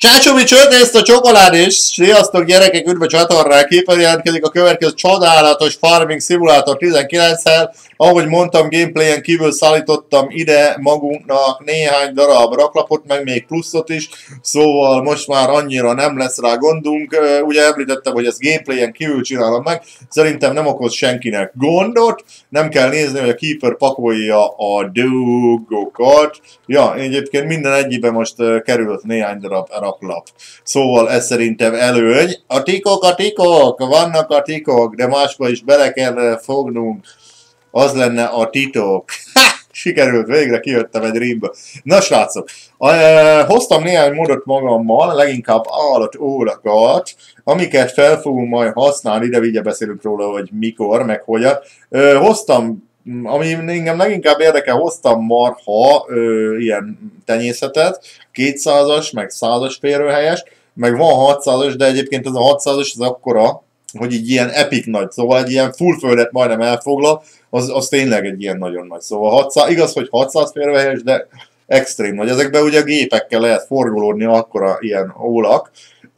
Csácsomi csörtészt a csokolád is! Sziasztok gyerekek, üdv a csatornán! Képen jelentkezik a következő csodálatos Farming Simulator 19-szel. Ahogy mondtam, gameplayen kívül szállítottam ide magunknak néhány darab raklapot, meg még pluszot is. Szóval most már annyira nem lesz rá gondunk. Ugye említettem, hogy ezt gameplayen kívül csinálom meg. Szerintem nem okoz senkinek gondot. Nem kell nézni, hogy a Keeper pakolja a dolgokat. Ja, egyébként minden egyiben most került néhány darab raklap. Szóval ez szerintem előny. A tikok, vannak a tikok, de másba is bele kell fognunk. Az lenne a titok. Ha! Sikerült, végre kijöttem egy rímből. Na srácok, hoztam néhány módot magammal, leginkább állat-órakat, amiket fel fogunk majd használni, de ugye beszélünk róla, hogy mikor, meg hogyan. Hoztam, ami engem leginkább érdekel, hoztam marha ilyen tenyészetet, 200-as, meg 100-as férőhelyes, meg van 600-as, de egyébként ez a 600-as az akkora, hogy így ilyen epic nagy, szóval egy ilyen full földet majdnem elfoglal, az tényleg egy ilyen nagyon nagy. Szóval 600, igaz, hogy 600 férőhelyes, de extrém nagy. Ezekben ugye a gépekkel lehet forgolódni, akkora ilyen ólak.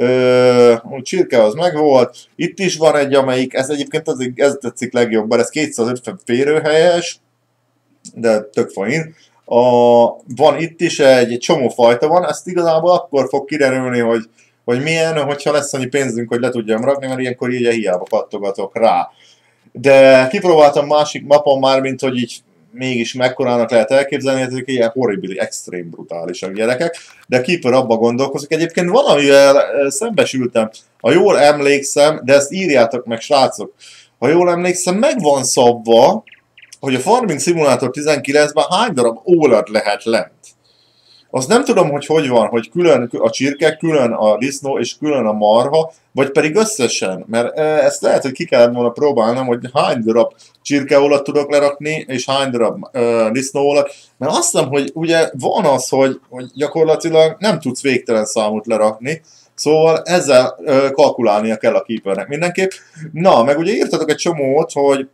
A csirke az megvolt. Itt is van egy, amelyik, ez egyébként ez tetszik legjobban, ez 250 férőhelyes, de tök fajn. Van itt is egy csomó fajta van, ezt igazából akkor fog kiderülni, hogy milyen, hogyha lesz annyi pénzünk, hogy le tudjam rakni, mert ilyenkor így hiába kattogatok rá. De kipróbáltam másik mapon már, mint hogy így mégis mekkorának lehet elképzelni, ezek ilyen horribili, extrém brutálisak gyerekek. De Keeper abba gondolkozik. Egyébként van, amivel szembesültem, ha jól emlékszem, de ezt írjátok meg srácok, ha jól emlékszem, meg van szabva, hogy a Farming Simulator 19-ben hány darab ólat lehet lent. Azt nem tudom, hogy van, hogy külön a csirke, külön a disznó és külön a marha, vagy pedig összesen, mert ezt lehet, hogy ki kellett volna próbálnom, hogy hány darab csirkeólat tudok lerakni, és hány darab disznóólat, mert azt hiszem, hogy ugye van az, hogy gyakorlatilag nem tudsz végtelen számot lerakni, szóval ezzel kalkulálnia kell a Keepernek mindenképp. Na, meg ugye írtatok egy csomót, hogy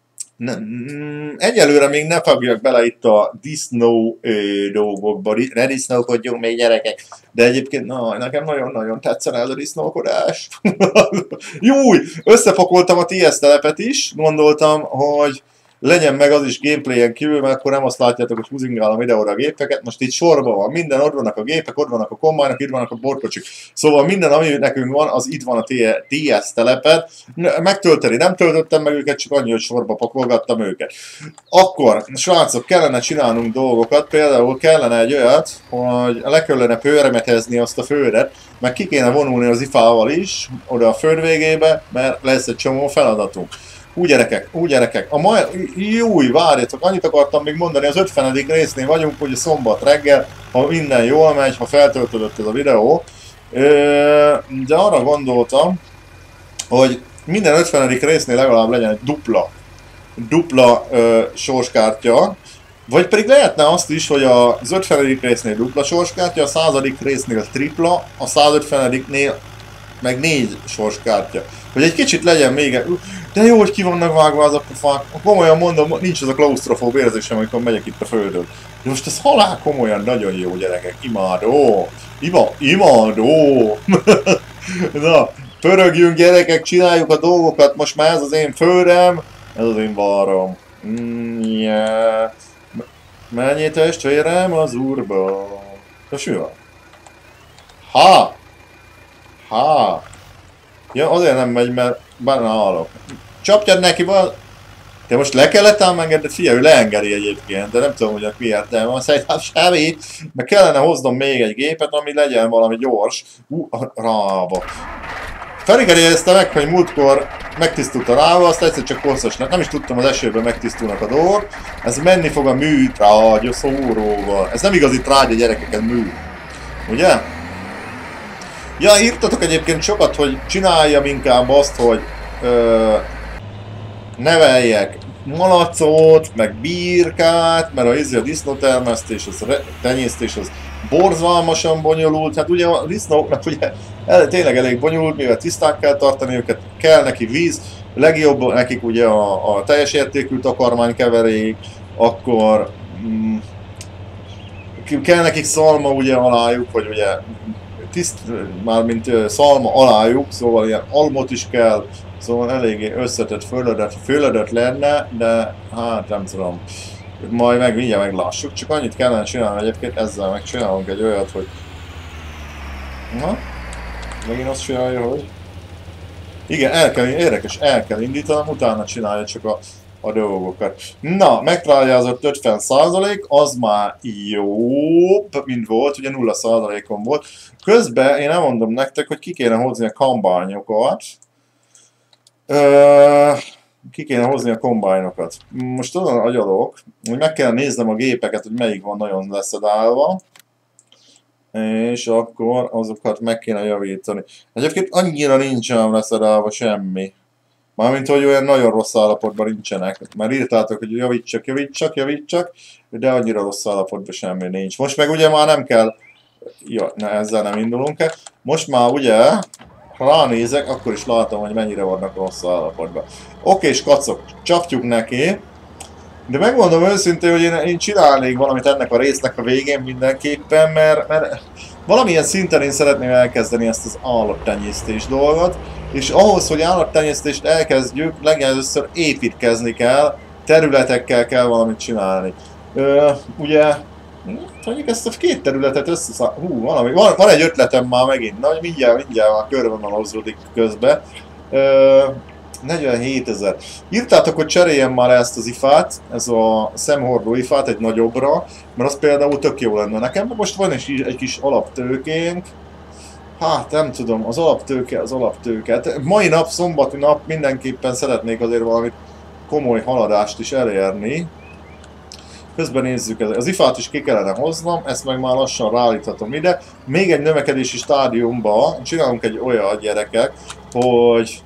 egyelőre még ne fogjak bele itt a disznó dolgokba, ne disznókodjunk még gyerekek, de egyébként nekem nagyon-nagyon tetszene ez a disznókodás. Júj, összepakoltam a TS telepet is, gondoltam, hogy legyen meg az is gameplayen kívül, mert akkor nem azt látjátok, hogy húzingálom ide-oda a gépeket. Most itt sorban van minden, ott vannak a gépek, ott vannak a kombájnok, itt vannak a borkocsik. Szóval minden, ami nekünk van, az itt van a TS telepet. Megtölteni nem töltöttem meg őket, csak annyi, hogy sorba pakolgattam őket. Akkor, srácok, kellene csinálnunk dolgokat, például kellene egy olyat, hogy le kellene pőremetezni azt a földet, meg ki kéne vonulni az ifával is, oda a föld végébe, mert lesz egy csomó feladatunk. Úgy gyerekek, júj, várjatok, annyit akartam még mondani, az 50. résznél vagyunk, hogy a szombat reggel, ha minden jól megy, ha feltöltődött ez a videó, de arra gondoltam, hogy minden 50. résznél legalább legyen egy dupla sorskártya, vagy pedig lehetne azt is, hogy az 50. résznél dupla sorskártya, a 100. résznél tripla, a 150-nél meg 4 sorskártya. Hogy egy kicsit legyen még... De jó, hogy ki vannak vágva azok a fák. Komolyan mondom, nincs az a klausztrofób érzésem, amikor megyek itt a földön. De most ez halál komolyan nagyon jó gyerekek. Imádó! Imádó! Na, pörögjünk gyerekek, csináljuk a dolgokat. Most már ez az én földem, ez az én varrom. Yeah. Menjél testvérem az úrba. Most mi van? Ha! Ja, azért nem megy, mert benne állok. Csapjad neki val... Te most le kellett ám engedni, figyelj, ő leengedi egyébként, de nem tudom, hogy miért, de van szerintem semmi. Meg kellene hoznom még egy gépet, ami legyen valami gyors. Rába. Feligedélyezte meg, hogy múltkor megtisztult a rába, azt egyszer csak korszosnak. Nem is tudtam, az esőben megtisztulnak a dolgok. Ez menni fog a műtrágya szóróval. Ez nem igazi trágya gyerekeket mű. Ugye? Ja, írtatok egyébként sokat, hogy csináljam inkább azt, hogy neveljek malacot, meg birkát, mert a disznótermesztés, a tenyésztés az borzalmasan bonyolult. Hát ugye a disznóknak ugye tényleg elég bonyolult, mivel tisztán kell tartani őket, kell neki víz, legjobb nekik ugye a teljes értékű takarmánykeverék, akkor kell nekik szalma ugye alájuk, hogy ugye mármint szalma alájuk, szóval ilyen almot is kell, szóval eléggé összetett földöt lenne, de hát nem tudom. Majd mindjárt meglássuk, csak annyit kellene csinálni egyébként, ezzel megcsinálunk egy olyat, hogy... Na? Megint azt csinálja, hogy... Igen, érdekes, el kell indítanom, utána csinálja csak a dolgokat. Na, megtrágyázott 50%, az már jobb, mint volt, ugye 0%-on volt. Közben én elmondom nektek, hogy ki kéne hozni a kombányokat. Ki kéne hozni a kombájnokat. Most azon agyalok, hogy meg kell néznem a gépeket, hogy melyik van nagyon leszedálva. És akkor azokat meg kéne javítani. Egyébként annyira nincsen leszedálva semmi. Mármint, hogy olyan nagyon rossz állapotban nincsenek. Már írtátok, hogy javítsak, de annyira rossz állapotban semmi nincs. Most meg ugye már nem kell... Ja, ezzel nem indulunk el. Most már ugye, ha ránézek, akkor is látom, hogy mennyire vannak rossz állapotban. Oké, és kacok, csapjuk neki. De megmondom őszintén, hogy én csinálnék valamit ennek a résznek a végén mindenképpen, mert valamilyen szinten én szeretném elkezdeni ezt az állattenyésztés dolgot, és ahhoz, hogy állattenyésztést elkezdjük, legelőször építkezni kell, területekkel kell valamit csinálni. Ugye, mondjuk ezt a két területet van egy ötletem már megint, na, mindjárt már körvonalazódik közben. 47 000. Írtátok, hogy cseréljem már ezt az ifát, ez a szemhordó ifát egy nagyobbra, mert az például tök jó lenne nekem. Most van is egy kis alaptőkénk. Hát nem tudom, az alaptőke. Hát mai nap, szombati nap mindenképpen szeretnék azért valami komoly haladást is elérni. Közben nézzük, az ifát is ki kellene hoznom, ezt meg már lassan ráállíthatom ide. Még egy növekedési stádiumban csinálunk egy olyan, gyerekek, hogy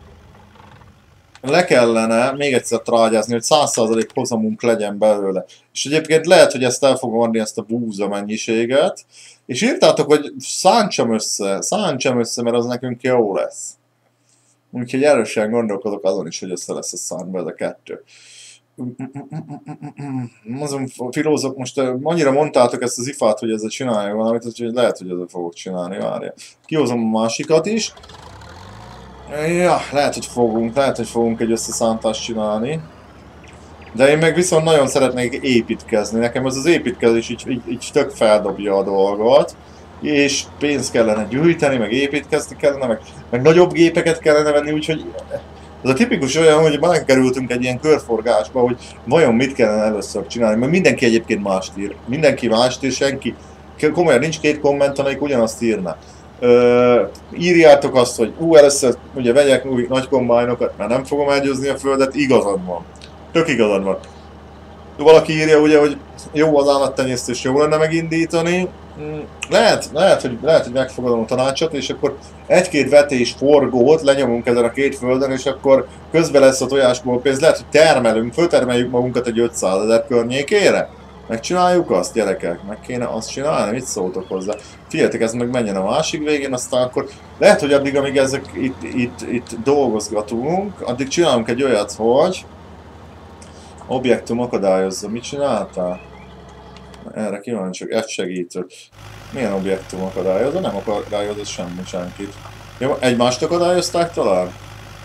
le kellene még egyszer trágyázni, hogy 100% hozamunk legyen belőle. És egyébként lehet, hogy ezt el fogom adni, ezt a búza mennyiséget. És írtátok, hogy szántsam össze, mert az nekünk jó lesz. Úgyhogy erősen gondolkodok azon is, hogy össze lesz a szánba ez a kettő. Azon filózok, most annyira mondtátok ezt az ifát, hogy ezzel csinálja valamit, hogy lehet, hogy ezzel fogok csinálni, várja. Kihozom a másikat is. Ja, lehet, hogy fogunk egy összeszántást csinálni. De én meg viszont nagyon szeretnék építkezni. Nekem ez az építkezés így tök feldobja a dolgot. És pénzt kellene gyűjteni, meg építkezni kellene, meg nagyobb gépeket kellene venni, úgyhogy... Ez a tipikus olyan, hogy belekerültünk egy ilyen körforgásba, hogy vajon mit kellene először csinálni, mert mindenki egyébként mást ír. Mindenki mást ír, senki... Komolyan nincs két komment, amelyik ugyanazt írna. Írjátok azt, hogy először ugye vegyek új nagy kombájnokat, mert nem fogom elgyőzni a földet, igazad van. Tök igazad van. Valaki írja ugye, hogy jó az állattenyésztés, jó lenne megindítani. Lehet, hogy megfogadom a tanácsot, és akkor egy-két vetés forgót lenyomunk ezen a két földön, és akkor közben lesz a tojásból pénz. Lehet, hogy föltermeljük magunkat egy 500 000 környékére. Megcsináljuk azt, gyerekek? Meg kéne azt csinálni? Mit szóltok hozzá? Figyeljetek, ez meg menjen a másik végén, aztán akkor lehet, hogy addig, amíg ezek itt dolgozgatunk, addig csinálunk egy olyat, hogy objektum akadályozza. Mit csináltál? Erre kíváncsiak, F segítő. Milyen objektum akadályozza? Nem akadályozott semmi senkit. Jó, egymást akadályozták talán?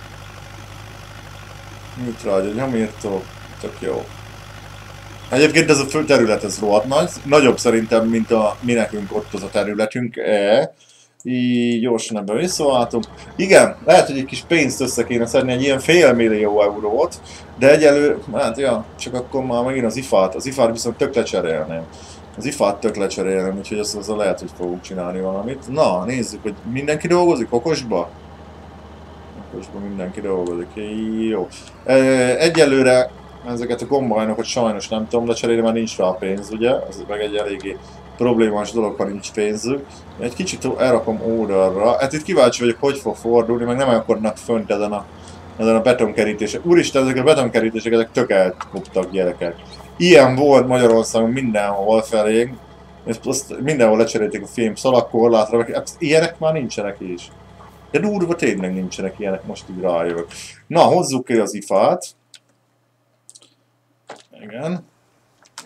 Mit rágy, nyomírtó? Tök jó. Egyébként ez a fő terület, ez rohadt nagy. Nagyobb szerintem, mint mi nekünk ott az a területünk. Így gyorsan ebben visszaváltunk. Igen, lehet, hogy egy kis pénzt össze kéne szedni, egy ilyen $500 000 de egyelőre, hát ja, csak akkor már megint az ifát viszont tök lecserélném. Az ifát tök lecserélném, úgyhogy azt lehet, hogy fogunk csinálni valamit. Na, nézzük, hogy mindenki dolgozik okosba? Okosba mindenki dolgozik, jó. Egyelőre ezeket a kombájnokat sajnos nem tudom lecserélni, mert nincs rá pénz, ugye? Ez meg egy eléggé problémás dolog, ha nincs pénzük. Egy kicsit elrakom oldalra. Hát itt kíváncsi vagyok, hogy fog fordulni, meg nem akarnak fönt ezen a betonkerítések. Úristen, ezek a betonkerítések, ezek tök elkoptak, gyerekek. Ilyen volt Magyarországon mindenhol felé. Azt mindenhol lecserélték a fém szalagkorlátra, ilyenek már nincsenek is. De durva tényleg nincsenek ilyenek, most így rájövök. Na, hozzuk ki az ifát. Igen.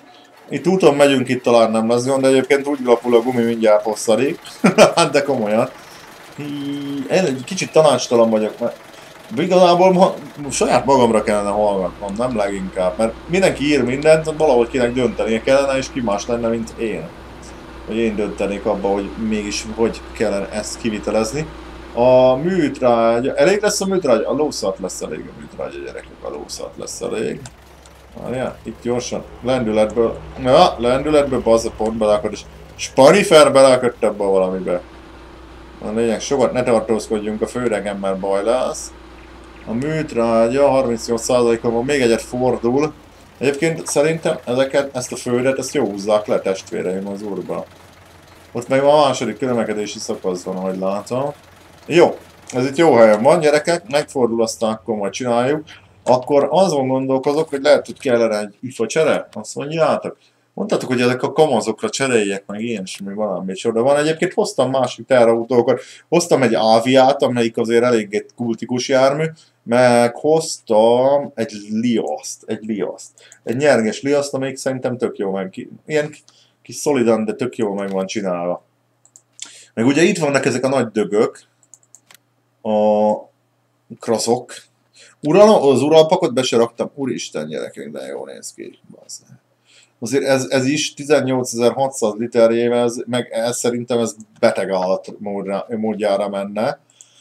Itt úton megyünk, itt talán nem lesz gond, de egyébként úgy lapul a gumi, mindjárt hosszadik. De komolyan. Én egy kicsit tanácstalan vagyok, mert igazából saját magamra kellene hallgatnom, nem leginkább, mert mindenki ír mindent, valahogy kinek döntenie kellene, és ki más lenne, mint én. Hogy én döntenék abba, hogy mégis hogy kellene ezt kivitelezni. A műtrágy, elég lesz a műtrágy? A lószart lesz elég a műtrágy, a gyerekek, a lószart lesz elég. Várjál, itt gyorsan, lendületből, ja, lendületből bazza pont beleakad, és Spanifer beleakadt ebbe valamibe. A lényeg, sokat ne tartózkodjunk a főregemmel, baj lesz. A műtrágya 38%-on van, még egyet fordul. Egyébként szerintem ezt a földet, ezt jó húzzák le, testvéreim, az úrba. Ott meg a második közlekedési szakasz van, ahogy látom. Jó, ez itt jó helyen van, gyerekek, megfordul, aztán akkor majd csináljuk. Akkor azon gondolkozok, hogy lehet, hogy kellene egy IFA csere, azt mondjátok. Mondtátok, hogy ezek a kamazokra cseréljek meg ilyesmi valami csoda van. Egyébként hoztam másik terautókat, hoztam egy Aviát, amelyik azért eléggé kultikus jármű, meg hoztam egy Liaszt, egy nyerges Liaszt, amelyik szerintem tök jó meg, ilyen kis szolidan, de tök jó meg van csinálva. Meg ugye itt vannak ezek a nagy dögök, a kraszok. Az uralpakot be se raktam, úristen gyerekek, de jól néz ki. Azért ez is 18.600 literjével, meg szerintem ez beteg állat módjára menne.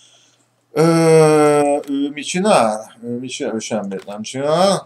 Ő mit csinál? Ő semmit nem csinál.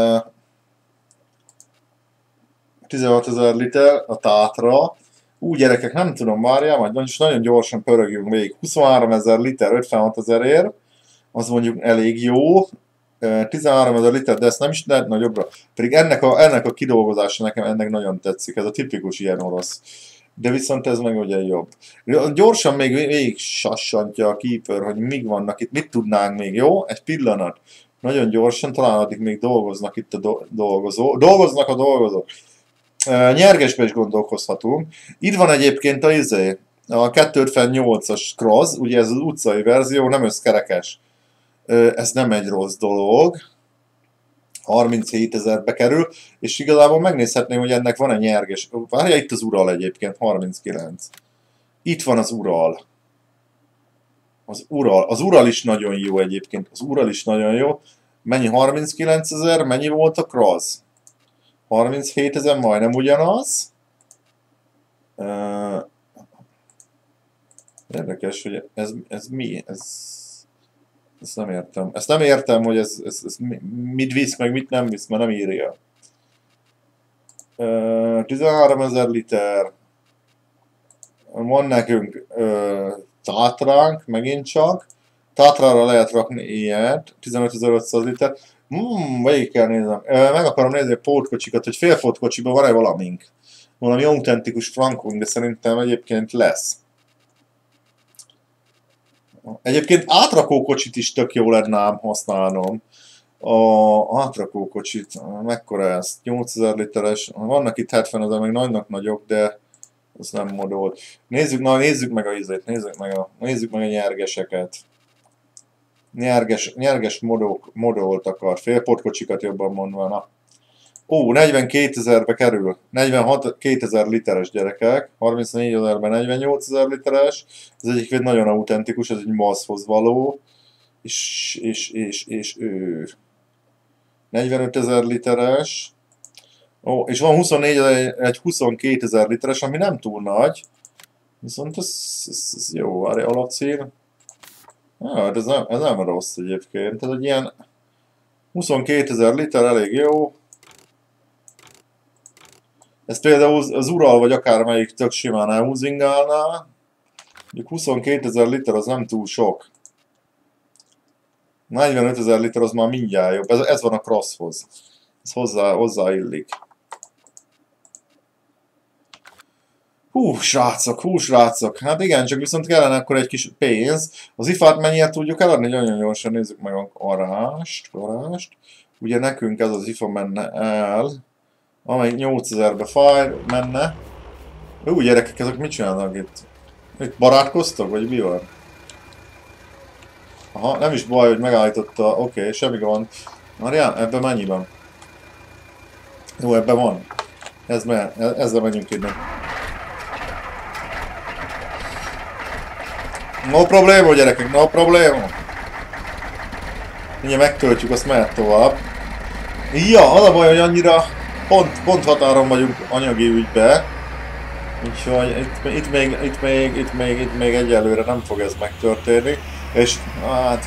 16.000 liter a Tatra. Úgy gyerekek, nem tudom, várjál, majd nagyon gyorsan pörögjünk végig. 23.000 liter 56.000 ér, az mondjuk elég jó. 13.000 liter, de ezt nem is lehet nagyobbra. Pedig ennek a kidolgozása nekem ennek nagyon tetszik, ez a tipikus ilyen orosz. De viszont ez meg ugye jobb. Gyorsan még végig sassantja a Keeper, hogy mik vannak itt, mit tudnánk még, jó? Egy pillanat. Nagyon gyorsan, talán addig még dolgoznak itt a dolgozók. Dolgoznak a dolgozók. Nyergesbe is gondolkozhatunk. Itt van egyébként a 258-as Cross, ugye ez az utcai verzió, nem összkerekes. Ez nem egy rossz dolog. 37.000-be kerül, és igazából megnézhetném, hogy ennek van egy nyerges. Várja, itt az Ural egyébként, 39. Itt van az Ural. Az Ural is nagyon jó egyébként. Az Ural is nagyon jó. Mennyi? 39.000? Mennyi volt a Cross? 37.000, majdnem ugyanaz. Érdekes, hogy ez mi? Ezt nem értem. Ezt nem értem, hogy ez mit visz, meg mit nem visz, mert nem írja. 13.000 liter. Van nekünk Tatránk, megint csak. Tatrára lehet rakni ilyet. 15.500 liter. Végig kell néznem. Meg akarom nézni a pótkocsikat, hogy félpótkocsiban van-e valamink. Valami autentikus frankunk, de szerintem egyébként lesz. Egyébként átrakókocsit is tök jó lenne ám használnom. A átrakókocsit, mekkora ez? 8000 literes, vannak itt 70.000, meg nagyok, de az nem modolt. Nézzük meg a izét, nézzük meg a nyergeseket. Nyerges modolt akar, félportkocsikat jobban mondva, na. 42.000-be kerül, 46.000 literes gyerekek, 34.000-ben 48.000 literes, ez egyébként nagyon autentikus, ez egy maszhoz való, és ő 45.000 literes, és van 24.000, egy 22.000 literes, ami nem túl nagy, viszont ez jó, várj, alapcíl, ez nem rossz egyébként, ez egy ilyen 22.000 liter, elég jó. Ez például az Ural vagy akármelyik tök simán elhúzingálná. 22.000 liter az nem túl sok. 45.000 liter az már mindjárt jobb. Ez van a Crosshoz. Ez hozzáillik. Hú, srácok. Hát igen, csak viszont kellene akkor egy kis pénz. Az ifát mennyire tudjuk eladni? Nagyon gyorsan nézzük meg a arást. Ugye nekünk ez az ifa menne el. Amelyik 8000-be fáj, menne. Jó gyerekek, ezek mit csinálnak itt? Itt barátkoztak, vagy mi van? Aha, nem is baj, hogy megállította. Oké, semmi gond. Marián, ebben mennyi van? Jó, ebben van. Ezzel megyünk innen. No probléma, gyerekek, no probléma. Mindjárt megtöltjük, azt mehet tovább. Ja, az a baj, hogy annyira pont határon vagyunk anyagi ügybe. Úgyhogy itt még egyelőre nem fog ez megtörténni. És hát...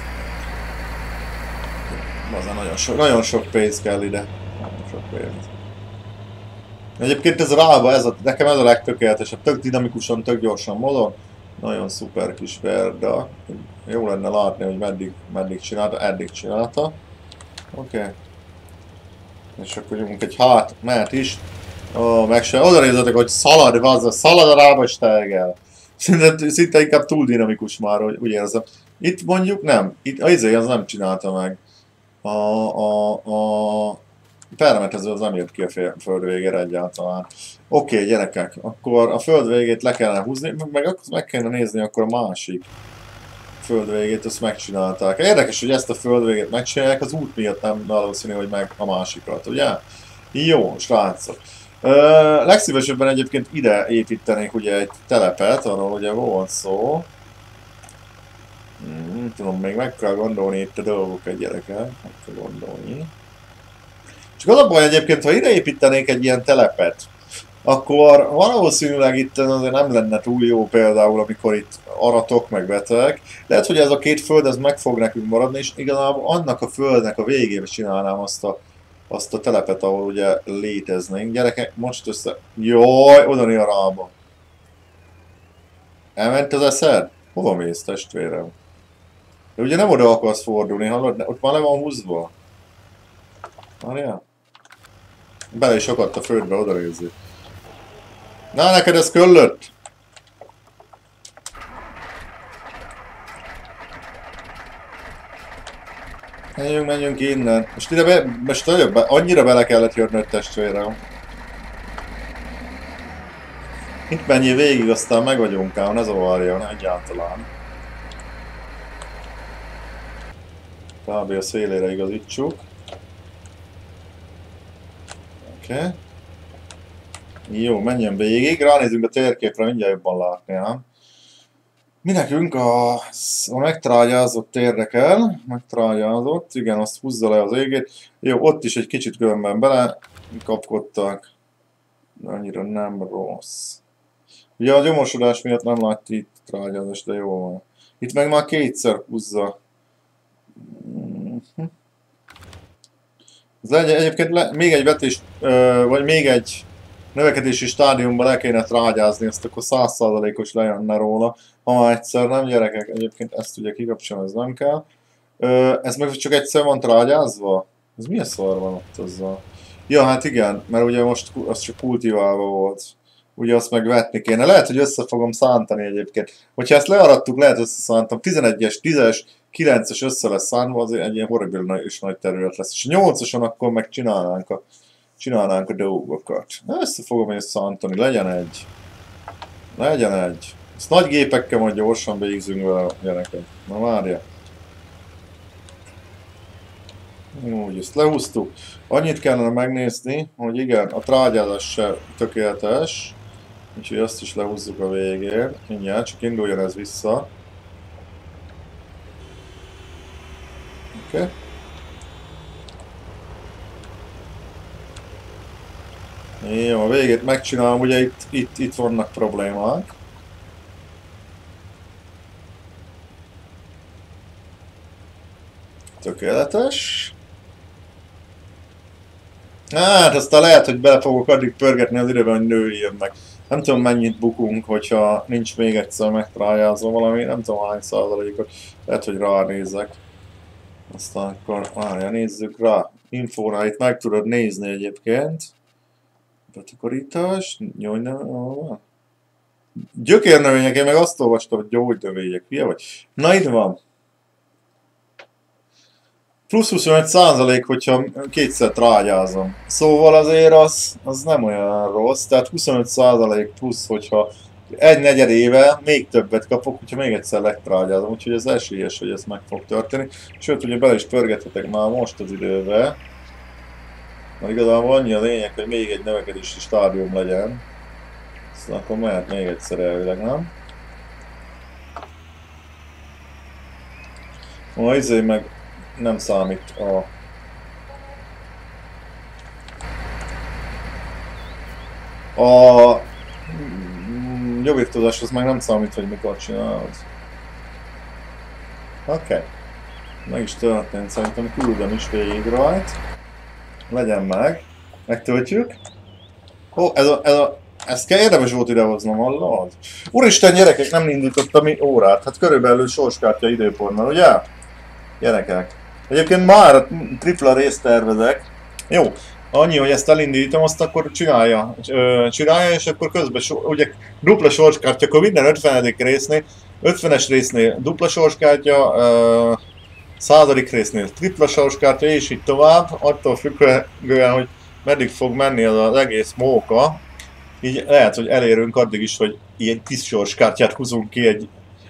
nagyon sok pénz kell ide. Nagyon sok pénz. Egyébként ez rába, nekem ez a legtökéletesebb. Tök dinamikusan, tök gyorsan mozog. Nagyon szuper kis verda. Jó lenne látni, hogy meddig csinálta. Eddig csinálta. Oké. És akkor nyomunk egy mehet is. Ó, meg se. Oda nézzetek, hogy szalad a rába és tergel. Szinte inkább túl dinamikus már, hogy úgy érzem. Itt mondjuk nem. Itt az nem csinálta meg. A permetező az nem jött ki a föld végére egyáltalán. Oké, gyerekek, akkor a föld végét le kellene húzni, meg kellene nézni akkor a másik föld végét, azt megcsinálták. Érdekes, hogy ezt a föld végét megcsinálják, az út miatt nem valószínű, hogy meg a másikat, ugye? Jó, srácok. Legszívesebben egyébként ide építenék ugye egy telepet, arról ugye volt szó. Nem tudom, még meg kell gondolni itt a dolgokat, gyerekek, meg kell gondolni. Csak az a baj egyébként, ha ide építenék egy ilyen telepet, akkor valószínűleg itt azért nem lenne túl jó például, amikor itt aratok meg vetek. Lehet, hogy ez a két föld ez meg fog nekünk maradni, és igazából annak a földnek a végébe csinálnám azt a telepet, ahol ugye léteznénk. Gyerekek, most össze... Jaj, oda a rába. Elment az eszed? Hova mész, testvérem? De ugye nem oda akarsz fordulni, hallod? Ott már le van húzva. Várjál? Bele is akadt a földbe, oda nézzük. Na, neked ez köllött? Menjünk innen. Most ide annyira bele kellett jönnöd, testvérem. Itt menjél végig, aztán meg vagyunk ám, ne zavarjon egyáltalán. Kb. A szélére igazítsuk. Oké. Jó, menjen végig, ránézünk a térképre, mindjárt jobban látni, nem? Mi nekünk a megtrágyázott érdekel, megtrágyázott, igen, azt húzza le az égét. Jó, ott is egy kicsit különben bele kapkodtak, de annyira nem rossz. Ugye a gyomosodás miatt nem látja itt trágyázás, de jó van. Itt meg már kétszer húzza. Egyébként még egy vetés, vagy még egy növekedési stádiumban le kéne trágyázni, ezt akkor 100%-os lejönne róla. Ha már egyszer nem, gyerekek, egyébként ezt ugye kikapcsolni, ez nem kell. Ez meg csak egyszer van trágyázva? Ez milyen szar van ott azzal? Ja, hát igen, mert ugye most az csak kultiválva volt. Ugye azt meg vetni kéne. Lehet, hogy össze fogom szántani egyébként. Hogyha ezt learadtuk, lehet összeszántam. 11-es, 10-es, 9-es össze lesz szánva, azért egy ilyen horribil és nagy terület lesz. És 8-oson akkor meg csinálnánk a dolgokat. Össze fogom én szántani. Legyen egy. Legyen egy. Ezt nagy gépekkel majd gyorsan végzünk vele a gyerekek. Na várja. Úgy, ezt lehúztuk. Annyit kellene megnézni, hogy igen, a trágyázás se tökéletes. Úgyhogy azt is lehúzzuk a végén. Mindjárt, csak induljon ez vissza. Oké. Jó, a végét megcsinálom, ugye itt vannak problémák. Tökéletes. Hát aztán lehet, hogy bele fogok addig pörgetni az időben, hogy nőjön meg. Nem tudom mennyit bukunk, hogyha nincs még egyszer megtrájázva valami, nem tudom hány százalékot. Lehet, hogy ránézek. Aztán akkor várjál, nézzük rá. Infóra itt meg tudod nézni egyébként. Betakarítás, gyökérnövények, én meg azt olvastam, hogy gyógynövények, hülye vagy? Na itt van. Plusz 25%, hogyha kétszer trágyázom. Szóval azért az nem olyan rossz, tehát 25% plusz, hogyha egy negyedével még többet kapok, hogyha még egyszer legtrágyázom, úgyhogy ez esélyes, hogy ez meg fog történni. Sőt, ugye bele is pörgethetek már most az időbe. Igazából annyi a lényeg, hogy még egy növekedési stádium legyen. Aztán akkor mehet még egyszer elvileg, nem? Izé meg nem számít a... Jobbírtózás az meg nem számít, hogy mikor csinálod. Oké. Meg is történt, szerintem küldöm is végig rajt. Legyen meg. Megtöltjük. Ezt kell érdemes volt idehoznom, hallod? Úristen, gyerekek, nem indítottam órát. Hát körülbelül sorskártya időpontban, ugye? Gyerekek. Egyébként már tripla részt tervezek. Jó. Annyi, hogy ezt elindítom, azt akkor csinálja, és akkor közben ugye dupla sorskártya, akkor minden 50. résznél, 50-es résznél dupla sorskártya, 100. résznél tripla sorskártya, és így tovább, attól függően, hogy meddig fog menni az egész móka, így lehet, hogy elérünk addig is, hogy ilyen 10 sorskártyát húzunk ki egy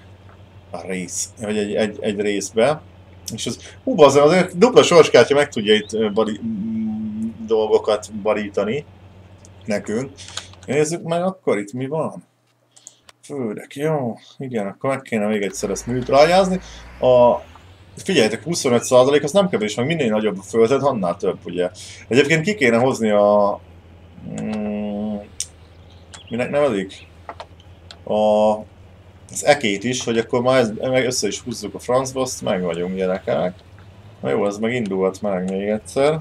vagy egy részbe. És az, azért dupla sorskártya meg tudja itt dolgokat barítani nekünk. Nézzük meg akkor itt mi van. Földek, jó, igen, akkor meg kéne még egyszer ezt műtrájázni. Figyeljetek, 25% az nem kevés, meg minél nagyobb a földet, annál több, ugye. Egyébként ki kéne hozni minek nevezik? Az ekét is, hogy akkor már meg össze is húzzuk a francba, azt meg vagyunk, gyerekek. Na jó, ez meg indulhat meg még egyszer.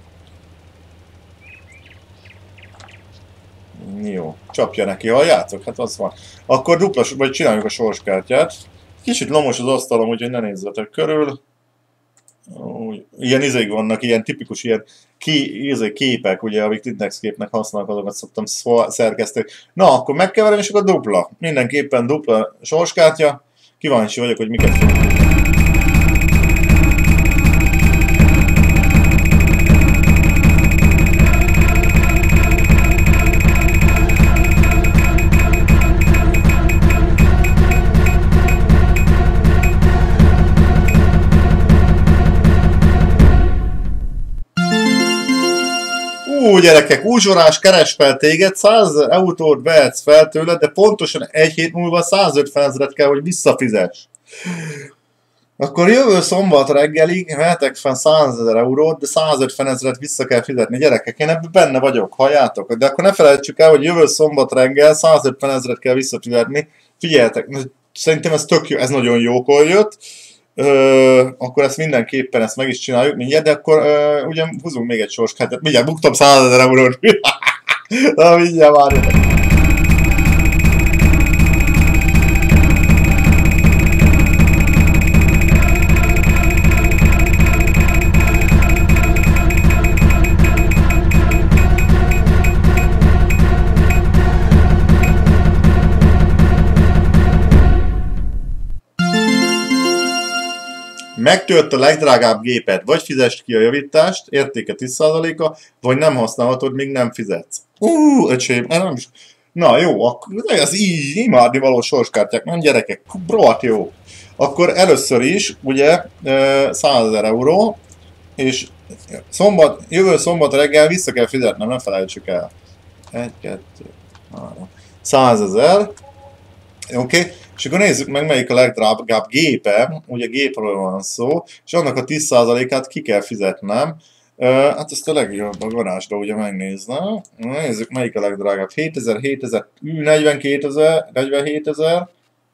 Jó, csapja neki, halljátok? Hát az van. Akkor vagy csináljuk a sorskártyát. Kicsit lomos az asztalom, úgyhogy ne nézzetek körül. Ilyen izék vannak, ilyen tipikus ilyen képek, ugye, amik Netscape-nek használnak, azokat szoktam szerkeszteni. Na, akkor megkeverem, és akkor dupla. Mindenképpen dupla sorskártya. Kíváncsi vagyok, hogy miket fogunk. Gyerekek, úzsorás, keres fel téged, 100 eurót vehetsz fel tőled, de pontosan egy hét múlva 150 000 kell, hogy visszafizess. Akkor jövő szombat reggelig vehetek fel 100 000 eurót, de 150 000 vissza kell fizetni. Gyerekek, én ebben benne vagyok, halljátok? De akkor ne felejtsük el, hogy jövő szombat reggel 150 000 kell visszafizetni. Figyeljetek, szerintem ez tök jó, ez nagyon jókor jött. Akkor ezt mindenképpen ezt meg is csináljuk mindjárt, de akkor ugye húzunk még egy sorskártyát. Mindjárt buktam 100 000 eurót. Na, mindjárt várjatok. Megtört a legdrágább géped, vagy fizest ki a javítást, értéke 10%-a, vagy nem használhatod, még nem fizetsz. Öcsém, nem is. Na jó, akkor ez így imádni való sorskártyák, nem gyerekek, rohadt jó. Akkor először is, ugye, 100 000 euró, és jövő szombat reggel vissza kell fizetnem, nem felejtsük el. 1, 2, 3. 100 000. Oké. És akkor nézzük meg, melyik a legdrágább gépe, ugye gépről van szó, és annak a 10%-át ki kell fizetnem. Hát ezt a legjobb a garázsba ugye megnéznem. Nézzük, melyik a legdrágább. 7000, 42 000, 47 000.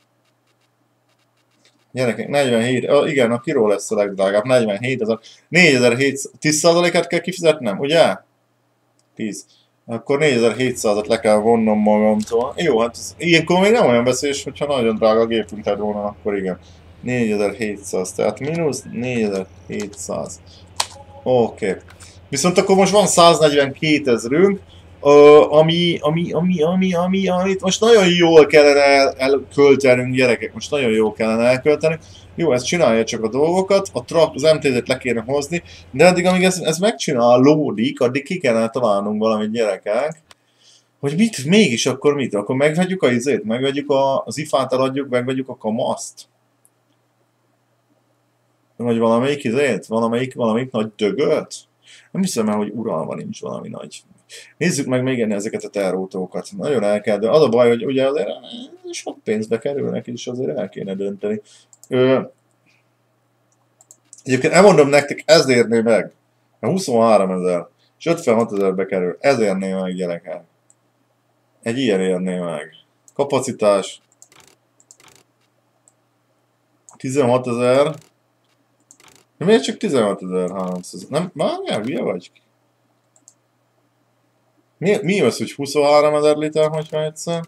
Gyerekek, 47, igen, a kiró lesz a legdrágább, 47 000. 4700, 10%-át kell kifizetnem, ugye? 10. Akkor 4700-at le kell vonnom magamtól. Jó, hát ilyenkor még nem olyan veszélyes, hogyha nagyon drága a gépünk lett volna, akkor igen. 4700, tehát mínusz 4700. Oké. Viszont akkor most van 142 000-ünk, amit most nagyon jól kellene elköltenünk, gyerekek, most nagyon jól kellene elköltenünk. Jó, ezt csinálja csak a dolgokat, az MT-t le kéne hozni, de addig, amíg ez megcsinálódik, addig ki kellene találnunk valamit, gyerekek. Hogy mit, mégis akkor mit? Akkor megvegyük a izét, megvegyük az ifát, eladjuk, megvegyük a kamaszt. Vagy valamelyik izét, valamelyik nagy dögöt. Nem hiszem el, hogy uralva nincs valami nagy. Nézzük meg még ennél ezeket a terautókat. Nagyon el kell, de az a baj, hogy ugye azért sok pénzbe kerülnek, és azért el kéne dönteni. Egyébként elmondom nektek, ez érné meg. 23 000 és 56 000-be kerül. Ez érné meg, gyerekek. Egy ilyen érné meg. Kapacitás. 16 000. De miért csak 16.300? Nem, már hülye vagy? Mi az, hogy 23 000 liter, hogyha egyszer?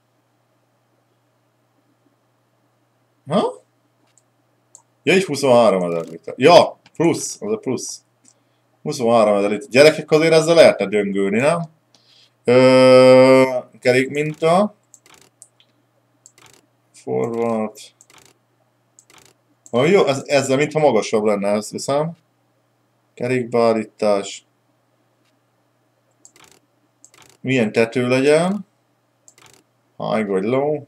Ha? Ja, így 23 000 liter. Ja, plusz, az a plusz. 23 000 liter. Gyerekek, azért ezzel lehetne döngölni, nem? Kerék minta. Forward. Jó, ezzel mintha magasabb lenne, ezt viszem. Kerékbeállítás. Milyen tető legyen? High vagy low.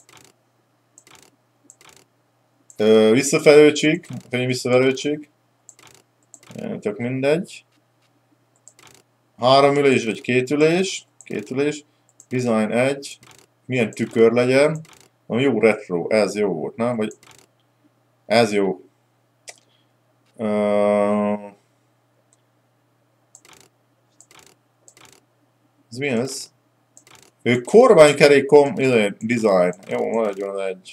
Visszafelőtség. Visszafelőtség. Tök mindegy. 3 ülés vagy 2 ülés. 2 ülés. Design 1. Milyen tükör legyen? Ami jó retro. Ez jó volt, nem? Vagy ez jó. Ez mi ez? Kormánykerék design. Jó, maradjon az egy.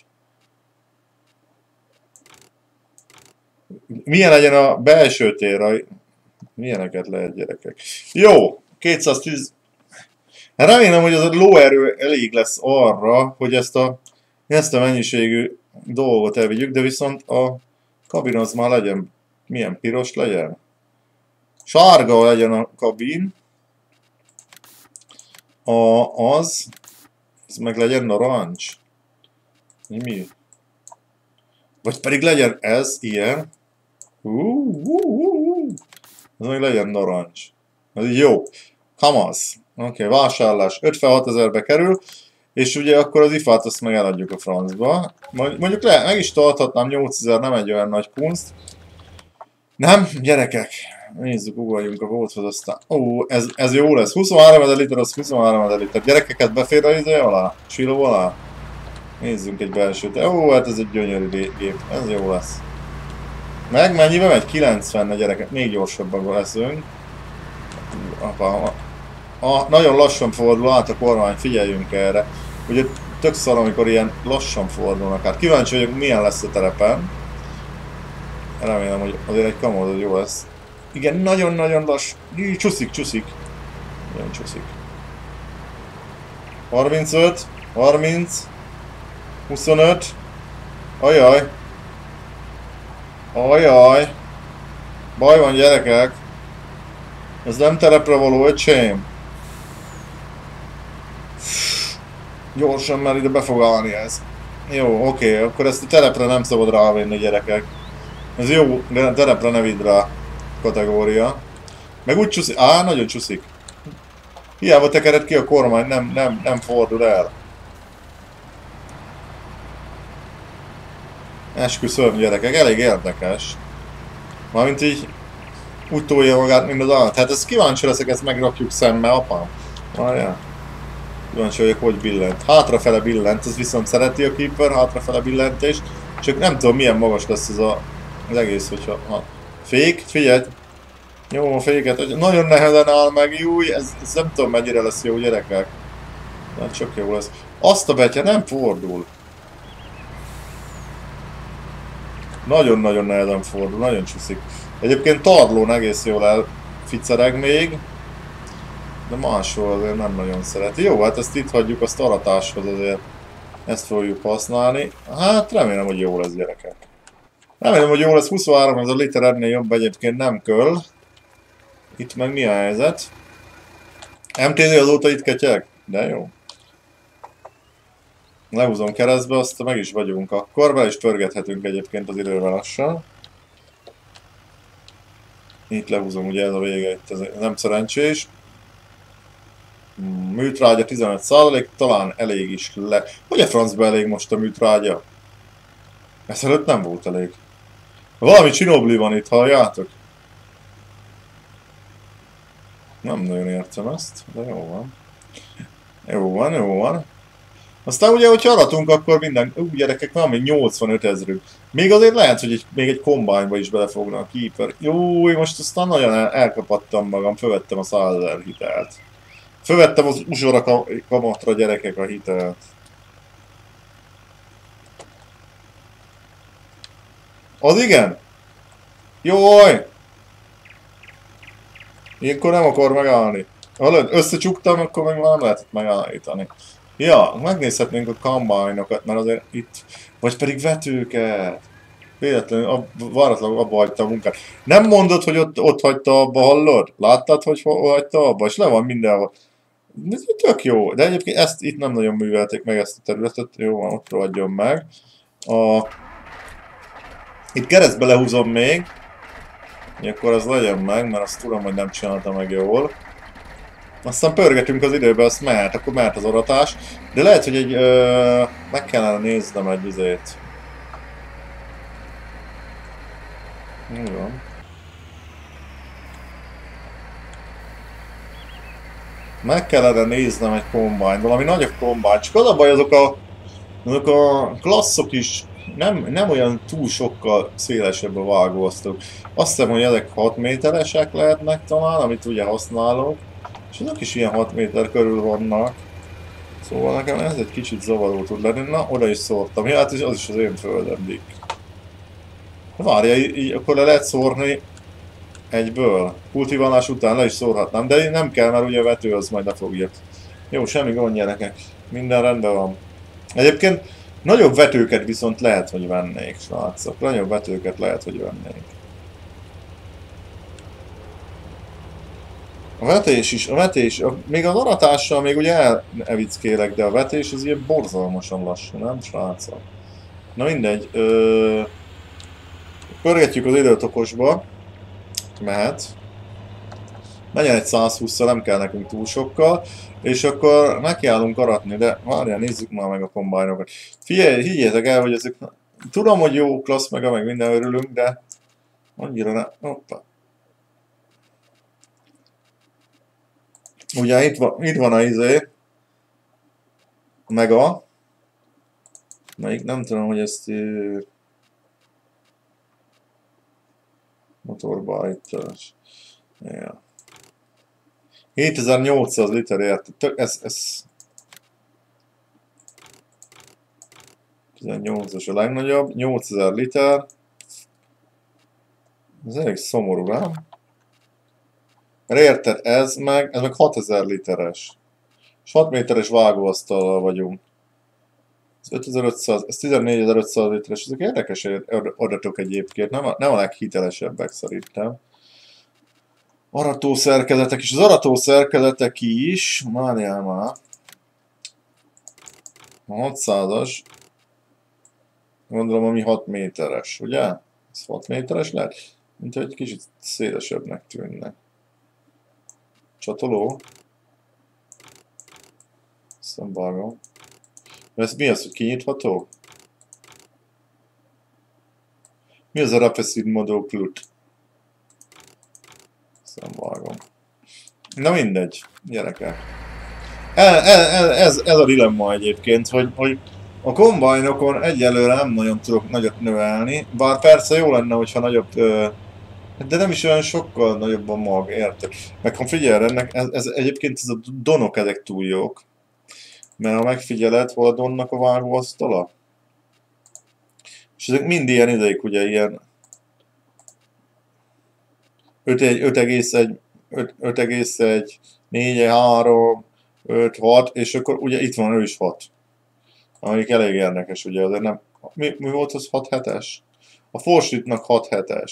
Milyen legyen a belső tér? Milyeneket lehet, gyerekek? Jó, 210. Remélem, hogy az a lóerő elég lesz arra, hogy ezt a mennyiségű dolgot elvigyük, de viszont a kabin az már legyen, milyen piros legyen? Sárga legyen a kabin. Az meg legyen narancs. Mi? Vagy pedig legyen ez ilyen. Az meg legyen narancs. Ez így jó. Kamaz. Oké, vásárlás 56 000-be kerül. És ugye akkor az ifát azt meg eladjuk a francba. Mondjuk meg is tarthatnám 8000, nem egy olyan nagy kunst. Nem, gyerekek. Nézzük, ugorjunk a volthoz aztán. Ó, ez jó lesz. 23 000 liter, az 23 000 liter. Gyerekeket befér a izé alá? Siló alá? Nézzünk egy belsőt. Ó, hát ez egy gyönyörű gép. Ez jó lesz. Meg mennyibe megy? 90 a gyerekek. Még gyorsabban leszünk. Nagyon lassan fordul át a kormány, figyeljünk erre. Ugye tök szar, amikor ilyen lassan fordulnak át. Kíváncsi vagyok, milyen lesz a terepen. Remélem, hogy azért egy kamód jó lesz. Igen, nagyon-nagyon lass. Csúszik. Nagyon csúszik. 35, 30, 25. Ajaj. Baj van, gyerekek. Ez nem terepre való, öcsém. Gyorsan, mert ide be fog állni ez. Jó, oké, akkor ezt a terepre nem szabad rávenni, gyerekek. Ez jó, de terepre ne vidd rá kategória. Meg úgy csúszik. Nagyon csúszik. Hiába tekered ki a kormány, nem fordul el. Esküszöm, gyerekek, elég érdekes. Mármint így úgy tolja magát, mint az állat. Hát ezt kíváncsi leszek, ezt megrakjuk szemmel, apám. Várjál. Kíváncsi vagyok, hogy billent. Hátrafele billent, ez viszont szereti a Keeper, hátrafele billentést. Csak nem tudom, milyen magas lesz ez az egész, hogyha... Fék, figyelj! Jó, a féket, nagyon nehezen áll meg, júj, ez nem tudom mennyire lesz jó, gyerekek. Nem csak jó lesz. Azt a betya nem fordul. Nagyon-nagyon nehezen fordul, nagyon csúszik. Egyébként Tarlón egész jól elficereg még. De máshol azért nem nagyon szereti. Jó, hát ezt itt hagyjuk, azt aratáshoz azért ezt fogjuk használni. Hát remélem, hogy jó lesz, gyerekek. Remélem, hogy jó lesz, 23 000 liter ennél jobb egyébként nem köl. Itt meg mi a helyzet? MTZ azóta itt ketyeg? De jó. Lehúzom keresztbe, azt meg is vagyunk akkor, be is pörgethetünk egyébként az idővel lassan. Itt lehúzom, ugye ez a vége, itt ez nem szerencsés. Műtrágya 15%, talán elég is le... Hogy a francba elég most a műtrágya? Ezelőtt nem volt elég. Valami csinobli van itt, halljátok? Nem nagyon értem ezt, de jó van. Jó van, jó van. Aztán ugye, hogyha aratunk, akkor minden... gyerekek, van még 85 ezerük. Még azért lehet, hogy még egy kombányba is belefogna a keeper. Jó, most aztán nagyon elkapattam magam, fölvettem a 100 000 hitelt. Fölvettem az uzsora kamatra, gyerekek, a hitelt. Az igen? Jaj! Ilyenkor nem akar megállni. Ha összecsuktam, akkor meg már nem lehetett megállítani. Ja, megnézhetnénk a combine-okat, mert azért itt... Vagy pedig vetőket. Véletlenül, váratlanul abba hagyta a munkát. Nem mondod, hogy ott hagyta abba, hallod? Láttad, hogy hagyta abba? És le van mindenhol. Ez tök jó. De egyébként ezt itt nem nagyon művelték meg, ezt a területet. Jó, van, ott ragadjon meg. Itt keresztbe lehúzom még. Akkor az legyen meg, mert azt tudom, hogy nem csinálta meg jól. Aztán pörgetünk az időbe, azt mehet, akkor mehet az aratás. De lehet, hogy egy... meg kellene néznem egy izét. Jó. Meg kellene néznem egy kombányt, valami nagyobb kombányt. Csak az a baj, azok a klasszok is nem olyan túl sokkal szélesebb a vágóosztók. Azt hiszem, hogy ezek 6 méteresek lehetnek talán, amit ugye használok. És azok is ilyen 6 méter körül vannak. Szóval nekem ez egy kicsit zavaró tud lenni. Na, oda is szórtam. Ja, hát az is az én földem, Dick. Várja, így akkor le lehet szórni egyből. Kultiválás után le is szórhatnám, de nem kell, mert ugye a vető az majd lefogja. Jó, semmi gond, gyerekek. Minden rendben van. Egyébként nagyobb vetőket viszont lehet, hogy vennék, srácok. Nagyobb vetőket lehet, hogy vennék. A vetés is, még az aratással még ugye elvickélek, de a vetés az ilyen borzalmasan lassú, nem, srácok? Na mindegy, pörgetjük az időt okosba. Mehet. Menjen egy 120-szal, nem kell nekünk túl sokkal. És akkor nekiállunk aratni, de várjál, nézzük már meg a kombájnokat. Figyelj, higgyétek el, hogy ezek... Tudom, hogy jó klassz, meg minden örülünk, de... Annyira ne... Hoppa. Ugye itt van a izé... Mega. Melyik nem tudom, hogy ezt... Motorbájtás. Ja. 7800 liter érte. Ez 18-as a legnagyobb. 8000 liter. Ez elég szomorú, nem? Mert érted, ez meg 6000 literes. És 6 méteres vágóasztallal vagyunk. Ez 5500, ez 14500 literes. Ezek érdekes adatok egyébként. Nem a leghitelesebbek szerintem. Aratószerkezetek, és az aratószerkezetek is, várjál már, a 600-as, gondolom, ami 6 méteres, ugye? Ez 6 méteres lehet? Mint hogy egy kicsit szélesebbnek tűnne. Csatoló. Aztán vágom. Ez mi az, hogy kinyitható? Mi az a Rapacid Modoclut? Vágom. Na mindegy, gyerekek. Ez a dilemma egyébként, hogy a kombájnokon egyelőre nem nagyon tudok nagyot növelni, bár persze jó lenne, hogyha nagyobb, de nem is olyan sokkal nagyobb a mag, érted? Meg ha figyelj, ez egyébként ez a donok ezek túl jók. Mert ha megfigyeled, hol a donnak a vágóasztala? És ezek mind ilyen ideig, ugye ilyen 5,1, 4, 3, 5, 6, és akkor ugye itt van ő is 6. Amelyik elég érdekes, ugye, azért nem... Mi volt az 6-7-es? A Forstitnak 6-7-es.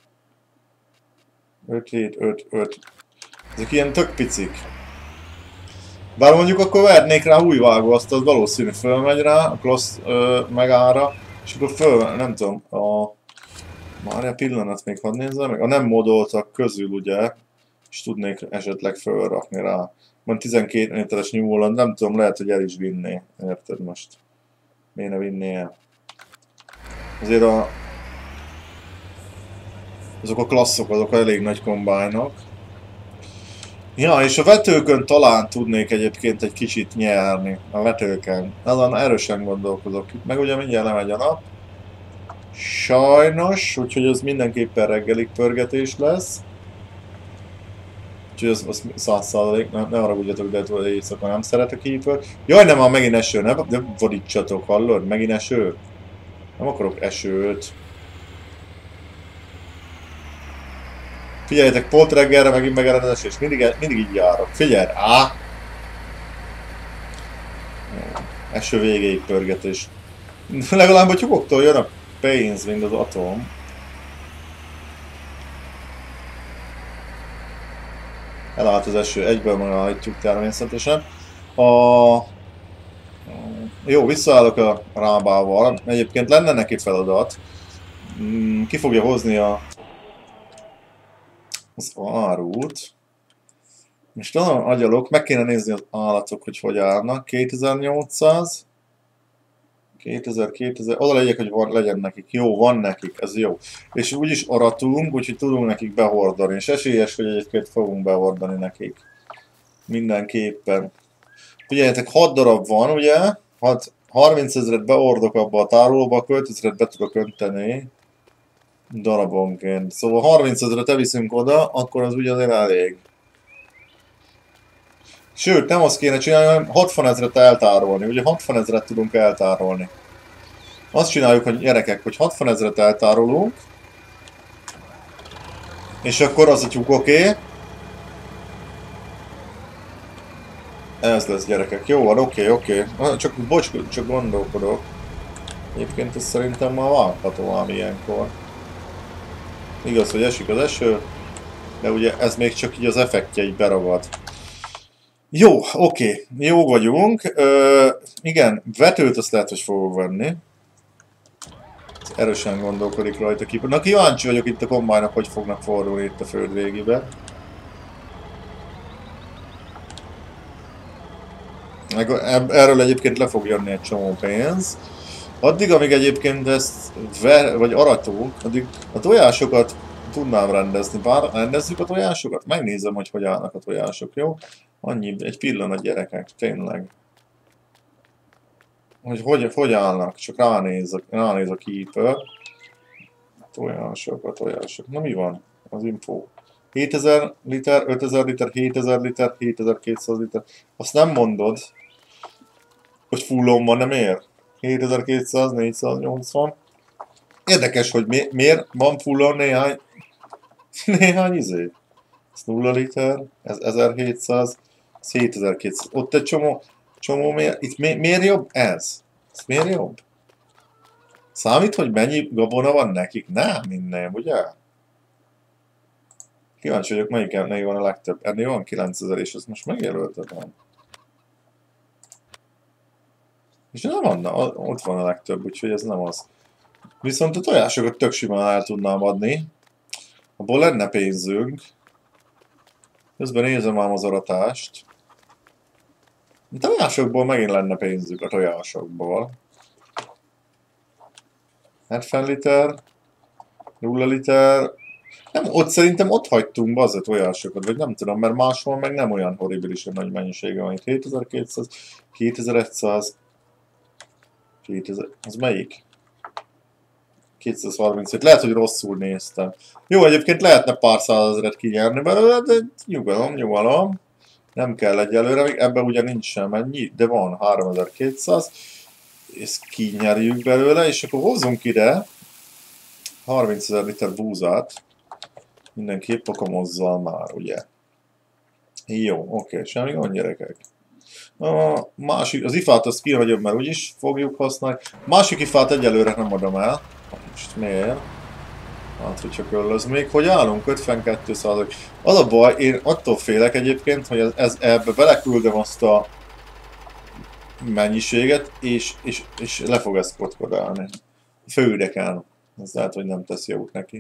5, 7, 5, 5. Ezek ilyen tök picik. Bár mondjuk akkor vernék rá új vágóasztalt, valószínű fölmegy rá, a klassz megára, és akkor föl, nem tudom, Várja pillanat, még hadd nézzem meg. A nem modoltak közül ugye, és tudnék esetleg fölrakni rá. Van 12 méteres nyúlon, nem tudom, lehet, hogy el is vinné. Érted most? Miért ne vinné el? Azért azok a klasszok, azok elég nagy kombájnok. Ja, és a vetőkön talán tudnék egyébként egy kicsit nyerni. A vetőken. Azon erősen gondolkozok. Itt meg ugye mindjárt lemegy a nap. Sajnos, úgyhogy ez mindenképpen reggelig pörgetés lesz. Úgyhogy az 100%, ne haragudjatok, de hogy éjszaka nem szeretek Keeper. Jaj, nem, már megint eső, ne vodítsatok, hallod? Megint eső. Nem akarok esőt. Figyeljetek, pont reggelre megint megered az eső, és mindig így járok. Figyelj, eső végéig pörgetés. Legalább a tyúkoktól jön a pénz, mint az atom. Elállt az eső, egyből megállítjuk természetesen. Jó, visszaállok a rábával. Egyébként lenne neki feladat. Ki fogja hozni az árut. Most nagyon agyalok, meg kéne nézni az állatok, hogy állnak. 2800. 2000, oda legyek, hogy legyen nekik. Jó, van nekik, ez jó. És úgyis aratunk, úgyhogy tudunk nekik behordani. És esélyes, hogy egyébként fogunk behordani nekik. Mindenképpen. Figyeljetek, 6 darab van, ugye? 30 000-et beordok abba a tárolóba, 5 000-et be tudok önteni darabonként. Szóval 30 000-et elviszünk oda, akkor az ugye azért elég. Sőt, nem azt kéne csinálni, hanem 60 000-et eltárolni. Ugye 60 000-et tudunk eltárolni. Azt csináljuk, hogy gyerekek, hogy 60 000-et eltárolunk. És akkor az a tyúk oké. Ez lesz, gyerekek. Jó van, oké. Csak bocs, csak gondolkodok. Egyébként ez szerintem már várható ám ilyenkor. Igaz, hogy esik az eső, de ugye ez még csak így az effektje így beragad. Jó, oké. Jó vagyunk. Igen, vetőt azt lehet, hogy fogok venni. Erősen gondolkodik rajta ki. Na, kíváncsi vagyok itt a kombájnak, hogy fognak fordulni itt a föld végébe. Erről egyébként le fog jönni egy csomó pénz. Addig, amíg egyébként ezt vagy aratunk, addig a tojásokat tudnám rendezni. Bár rendezzük a tojásokat? Megnézem, hogy állnak a tojások, jó? Annyi, egy pillanat, gyerekek, tényleg. Hogy állnak? Csak ránéz a Keeper. A tojások. Na mi van? Az info. 7000 liter, 5000 liter, 7000 liter, 7200 liter. Azt nem mondod, hogy fullon van, nem ér? 7200, 480. Érdekes, hogy miért van fullon néhány izé. Ez 0 liter, ez 1700, ez 7200. Ott egy csomó miért? Itt miért jobb ez? Ez miért jobb? Számít, hogy mennyi gabona van nekik? Nem, minden, ugye? Kíváncsi vagyok, melyik van a legtöbb. Ennél van 9000, és ezt most megjelöltetem. És nem van, ott van a legtöbb, úgyhogy ez nem az. Viszont a tojásokat tök simán el tudnám adni. Abból lenne pénzünk. Közben nézem ám az aratást. A tojásokból megint lenne pénzük, a tojásokból. 70 liter, 0 liter. Nem, ott szerintem ott hagytunk be az a tojásokat, vagy nem tudom, mert máshol meg nem olyan horribilisen nagy mennyisége van. Itt 7200, 2100, 2000, az melyik? 235, lehet, hogy rosszul néztem. Jó, egyébként lehetne pár százezret kinyerni belőle, de nyugalom. Nem kell egyelőre, még ebben ugye nincs sem ennyi, de van 3200. Ezt kinyerjük belőle, és akkor hozzunk ide 30 000 liter búzát. Mindenképp pakamozzal már, ugye? Jó, oké, semmi gond, gyerekek. A másik, az ifát azt kihagyom, mert úgyis fogjuk használni. Másik ifát egyelőre nem adom el. Most miért? Hát, hogy csak öllöz még. Hogy állunk? 52%. Az a baj, én attól félek egyébként, hogy ebbe beleküldöm azt a mennyiséget, és le fog ezt kotkodálni. Főideken. Ez lehet, hogy nem tesz jót neki.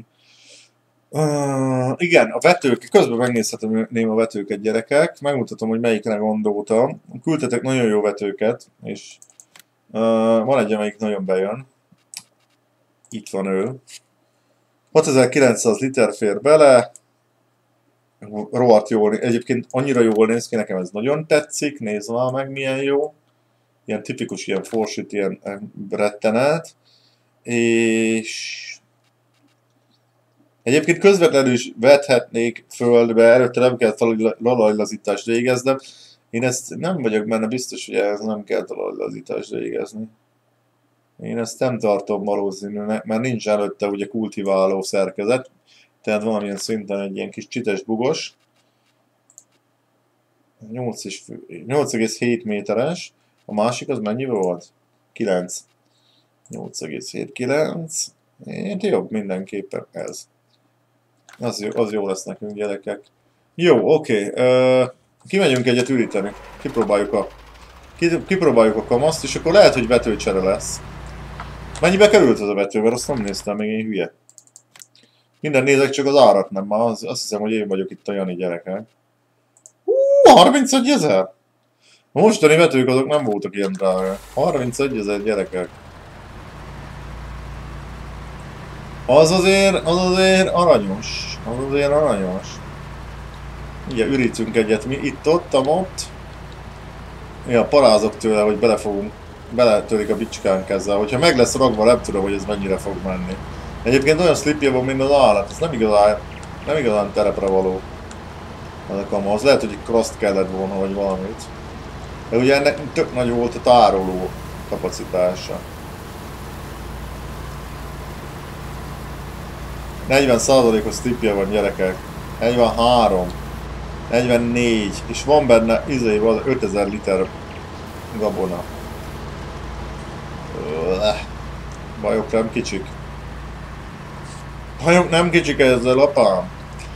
Igen, a vetők, közben megnézhetem a vetőket, gyerekek, megmutatom, hogy melyikre gondoltam. Küldtetek nagyon jó vetőket, és van egy, amelyik nagyon bejön. Itt van ő. 6900 liter fér bele. Rohadt jól, egyébként annyira jól néz ki, nekem ez nagyon tetszik, nézd már meg milyen jó. Ilyen tipikus, ilyen forsít, ilyen rettenet. És egyébként közvetlenül is vethetnék földbe, előtte nem kell talajlazítást végeznem. Én ezt nem vagyok benne biztos, hogy ez nem kell talajlazítást végezni. Én ezt nem tartom valószínűnek, mert nincs előtte ugye kultiváló szerkezet, tehát valamilyen szinten egy ilyen kis csites bugos. 8,7 méteres, a másik az mennyi volt? 9. 8,79. Én jobb mindenképpen ez. Az jó lesz nekünk, gyerekek. Jó, oké. Kimegyünk egyet üríteni. Kipróbáljuk a kamaszt, és akkor lehet, hogy vetőcsere lesz. Mennyibe került az a vető? Mert azt nem néztem, még én hülye. Minden nézek, csak az árat nem. Már azt hiszem, hogy én vagyok itt a Jani gyerekek. 31 000? A mostani vetők azok nem voltak ilyen drága. 31 000 gyerekek. Az azért aranyos. Az azért aranyos. Ugye ürítünk egyet mi itt-ott, ott. Ja, parázok tőle, hogy beletörik a bicskánk ezzel. Hogyha meg lesz ragva, nem tudom, hogy ez mennyire fog menni. Egyébként olyan slipje van, mint az állat. Ez nem igazán terepre való. Ez a kamaz. Lehet, hogy egy crosst kellett volna, vagy valamit. De ugye ennek tök nagy volt a tároló kapacitása. 40%-os slipje van, gyerekek. 43. 44. És van benne 5000 liter gabona. Bajok nem kicsik. Bajok nem kicsik ezzel, apám.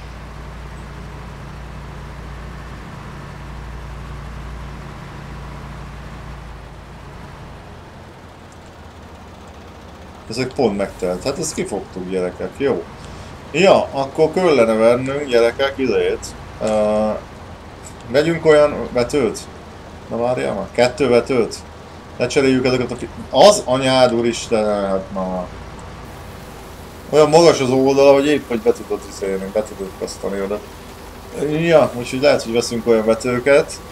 Ezek pont megtelt. Hát ezt kifogtuk, gyerekek. Jó. Ja, akkor kellene vennünk, gyerekek, idejét. Vegyünk olyan vetőt. Na várjál már. 2 vetőt. Lecseréljük ezeket az anyád, úristen, hát már. Olyan magas az oldala, hogy épp hogy be tudod viszélni, be tudod kasztani oda. Ja, úgyhogy lehet, hogy veszünk olyan vetőket.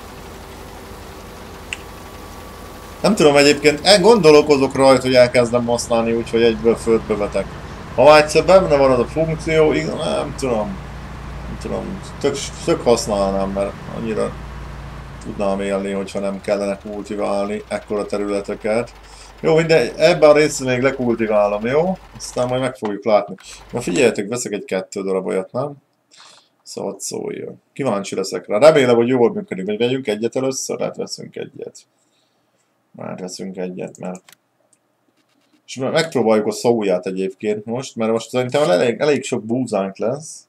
Nem tudom egyébként, gondolkozok rajta, hogy elkezdem használni, úgyhogy egyből földbe vetek. Ha már egyszer benne van az a funkció, nem tudom. Tök használnám, mert annyira tudnám élni, hogyha nem kellene kultiválni ekkora területeket. Jó, mindegy, ebben a részben még lekultiválom, jó? Aztán majd meg fogjuk látni. Na figyeljetek, veszek egy 2 darab olyat, nem? Szóval szóljon. Kíváncsi leszek rá. Remélem, hogy jól működik. Vagy vegyünk egyet először? Hát veszünk egyet. Már veszünk egyet, mert... És megpróbáljuk a szóját egyébként most, mert most szerintem elég sok búzánk lesz.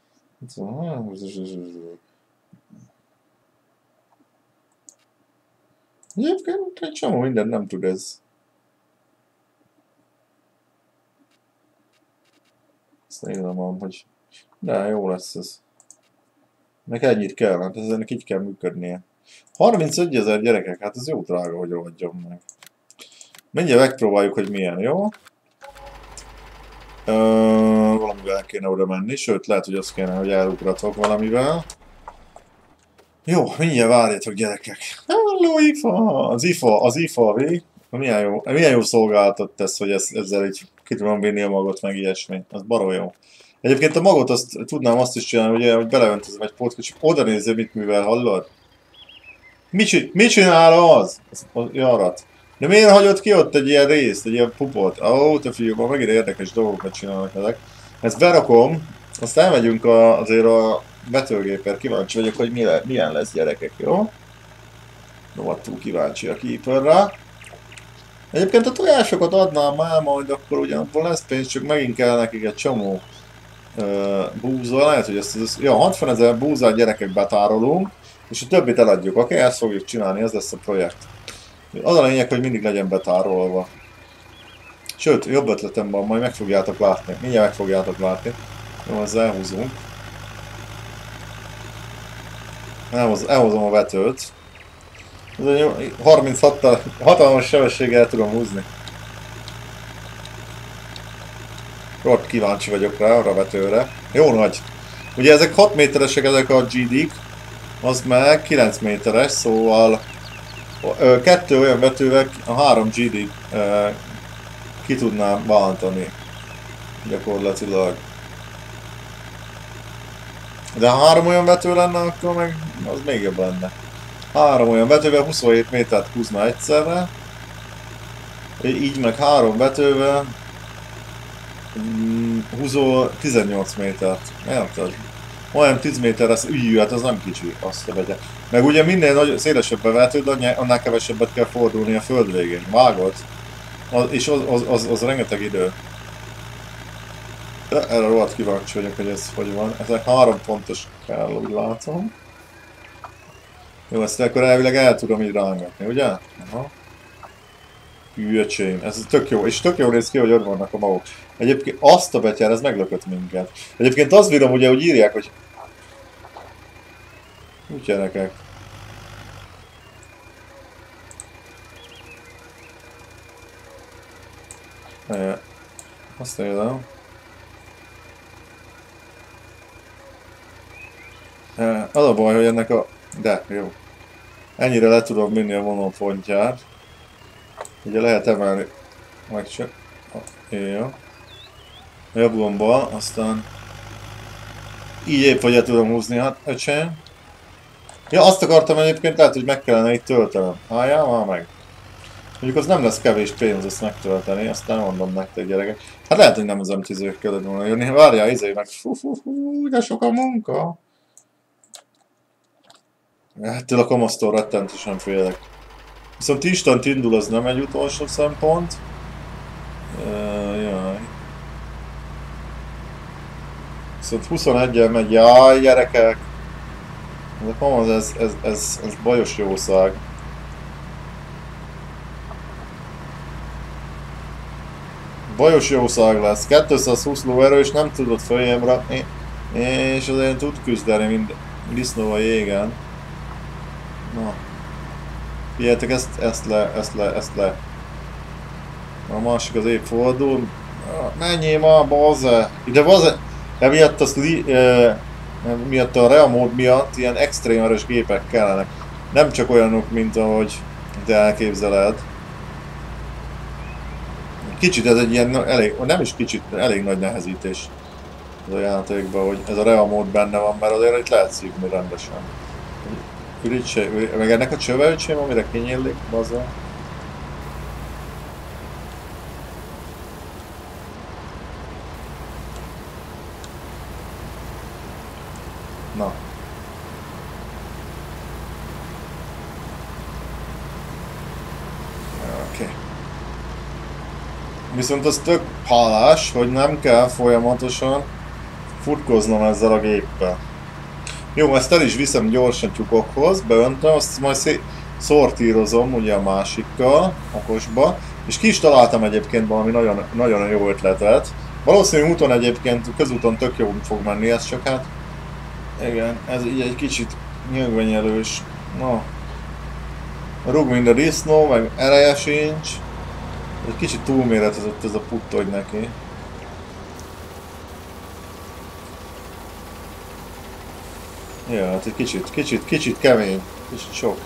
Egyébként egy csomó minden nem tud ez. Ezt nézem, hogy... De jó lesz ez. Meg ennyit kell, hát ennek így kell működnie. 35 000 gyerekek, hát ez jó drága, hogy rohadjon meg. Mindjárt megpróbáljuk, hogy milyen, jó? Valamivel kéne oda menni, sőt lehet, hogy azt kéne, hogy elugratok valamivel. Jó, mindjárt várjatok, gyerekek. Hello, IFA! Az IFA, milyen jó szolgáltat tesz, hogy ezzel így ki tudom vinni a magot, meg ilyesmi. Az baroly jó. Egyébként a magot tudnám azt is csinálni, hogy beleöntözöm egy pótkot, és oda nézzél, mit művel, hallod? Mit csinál az? Jarat. De miért hagyott ki ott egy ilyen részt, egy ilyen pupot? Ó, te fiúban, megint érdekes dolgokat csinálnak ezek. Ezt berakom, azt elmegyünk azért a vetőgépért, kíváncsi vagyok, hogy milyen lesz, gyerekek, jó? Rohadtul kíváncsi a keeperre. Egyébként a tojásokat adnám már, majd akkor ugyanabból lesz pénz, csak megint kell nekik egy csomó búza. Lehet, hogy ezt ja, 60 000 búzát gyerekek betárolunk, és a többit eladjuk, oké? Ezt fogjuk csinálni, ez lesz a projekt. Az a lényeg, hogy mindig legyen betárolva. Sőt, jobb ötletem van, majd meg fogjátok látni. Mindjárt meg fogjátok látni. Jó, ezzel elhúzunk. Elhozom a vetőt. 36-tal hatalmas sebességgel tudom húzni. Rohadt kíváncsi vagyok rá, arra a vetőre. Jó nagy. Ugye ezek 6 méteresek ezek a GD-k, az meg 9 méteres, szóval 2 olyan vetővel a 3 GD ki tudnám bántani gyakorlatilag. De ha 3 olyan vető lenne, akkor meg az még jobb lenne. 3 olyan vetővel 27 métert húzna egyszerre, így meg 3 vetővel húzol 18 métert. Érted? Olyan 10 méter lesz, hát az nem kicsi, azt a vegye. Meg ugye minél szélesebb a vetőd, annál kevesebbet kell fordulni a föld végén. Vágod? És az rengeteg idő. De erre rohadt kíváncsi vagyok, hogy ez hogy van. Ezek 3 pontos kell, úgy látom. Jó, ezt akkor elvileg el tudom így rángatni, ugye? Aha. Hülyöcsém, ez tök jó, és tök jó néz ki, hogy ott vannak a magok. Egyébként azt a betyár, ez meglökött minket. Egyébként azt bírom ugye, hogy írják, hogy... Úgy gyerekek. Azt nézem. Az a baj, hogy ennek a... De, jó. Ennyire le tudom vinni a vonópontját. Ugye lehet emelni... Meg csak... Jó. Jobb gombbal, aztán... Így épp vagy el tudom húzni, hát öcsém. Ja, azt akartam egyébként, lehet, hogy meg kellene itt töltenem. Álljál már meg. Mondjuk az nem lesz kevés pénz ezt megtölteni, azt nem mondom nektek gyerekek. Hát lehet, hogy nem az M10-ök kellett volna jönni. Várjál, izé meg. Fú, de sok a munka. Ettől a kamasztól rettentősen félek. Viszont instant indul, az nem egy utolsó szempont. Jaj. Viszont 21-el megy, jaj gyerekek! Ez bajos jószág. Bajos jószág lesz. 220 lóerő és nem tudod följebb rakni. És azért tud küzdeni, mint disznó a jégen. Na. Figyeljetek, ezt le. A másik az épp fordul. Menjél már, baze! Ide baze! Emiatt miatt a Rea mód miatt ilyen extrém erős gépek kellenek. Nem csak olyanok, mint ahogy te elképzeled. Kicsit ez egy ilyen, nem is kicsit, elég nagy nehezítés ez a játékban, hogy ez a Rea mód benne van, mert azért itt lehet szívni rendesen. Meg ennek a csöveöcsém, amire kinyílik, bazzal. Na. Oké. Viszont az tök hálás, hogy nem kell folyamatosan futkoznom ezzel a géppel. Jó, ezt el is viszem gyorsan tyúkokhoz, beöntöm, azt majd szortírozom ugye a másikkal, okosba. És ki is találtam egyébként valami nagyon, nagyon jó ötletet. Valószínűleg úton egyébként, közúton tök jó fog menni, ez csak hát... Igen, ez így egy kicsit nyögvenyelős. No. Rúg mind a disznó, meg ereje sincs. Egy kicsit túlméretezett ez a puttony neki. Ja, hát egy kicsit kemény, kicsit sok.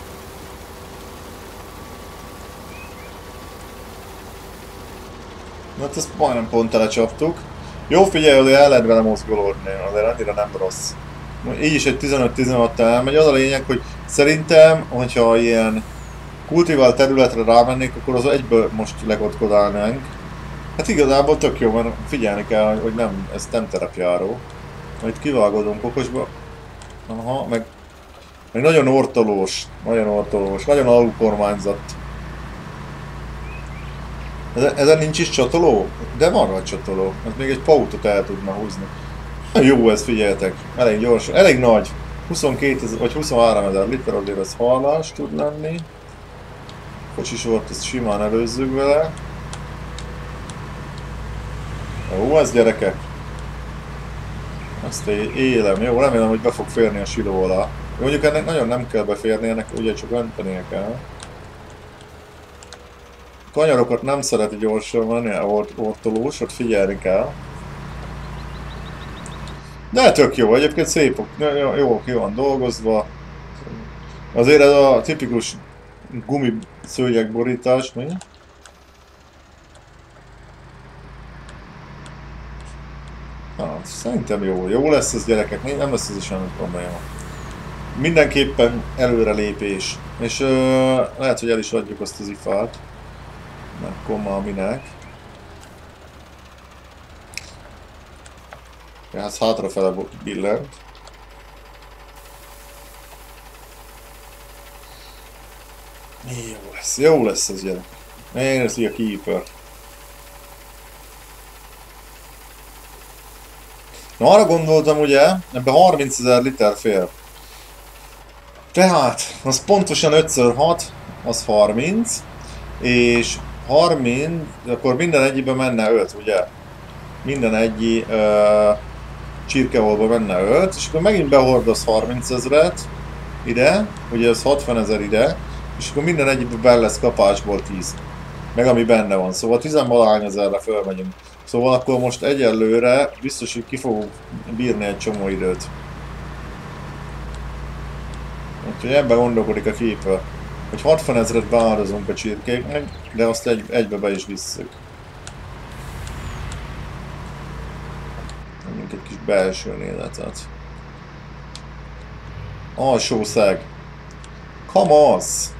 Na hát ezt majdnem pont telecsaptuk. Jó, figyelj, hogy el lehet vele mozgolódni, azért annyira nem rossz. Így is egy 15-16-tel elmegy. Az a lényeg, hogy szerintem, hogyha ilyen kultivált területre rámennék, akkor az egyből most legodkodálnánk. Hát igazából tök jó, mert figyelni kell, hogy nem, ez nem terepjáró. Majd kivágodunk okosba. Aha, meg nagyon ortolós, nagyon alulkormányzat. Ezen nincs is csatoló? De van rá csatoló, ez még egy pautot el tudna húzni. Jó ez, figyeljetek, elég gyors, elég nagy. 22 000 vagy 23 000 liter, azért ez hallás tud lenni. Kocsisort, ezt simán előzzük vele. Jó ez, gyerekek. Ezt élem, jó, remélem, hogy be fog férni a siló alá. Mondjuk ennek nagyon nem kell beférni, ennek ugye csak öntenie kell. Kanyarokat nem szereti gyorsan menni, ortolós, ott figyelni kell. De tök jó, egyébként szép, jó ki van dolgozva. Azért ez a tipikus gumi szőnyegborítás, mi? Hát, szerintem jó lesz ez gyerekek, nem lesz ez semmi probléma. Mindenképpen előrelépés. És lehet, hogy el is adjuk azt az ifát. Nem komma minek. Hát hátrafele billent. Jó lesz ez gyerek. Én ezt a keeper. Na arra gondoltam ugye, ebben 30 000 liter fér. Tehát, az pontosan 5x6, az 30, és 30, akkor minden egyibe menne 5, ugye? Minden egyi csirkeholba menne 5, és akkor megint behordoz 30 000-et ide, ugye ez 60 000 ide, és akkor minden egyibe benne lesz kapásból 10. Meg ami benne van, szóval 10-valahány ezerre fölmegyünk. Szóval akkor most egyelőre biztos, hogy ki fogunk bírni egy csomó időt. Úgyhogy ebben gondolkodik a Keeper, hogy 60 000-et beáldozunk a csirkéknek, de azt egybe be is visszük. Mondjuk egy kis belső nézetet. Alsószeg. Kamasz!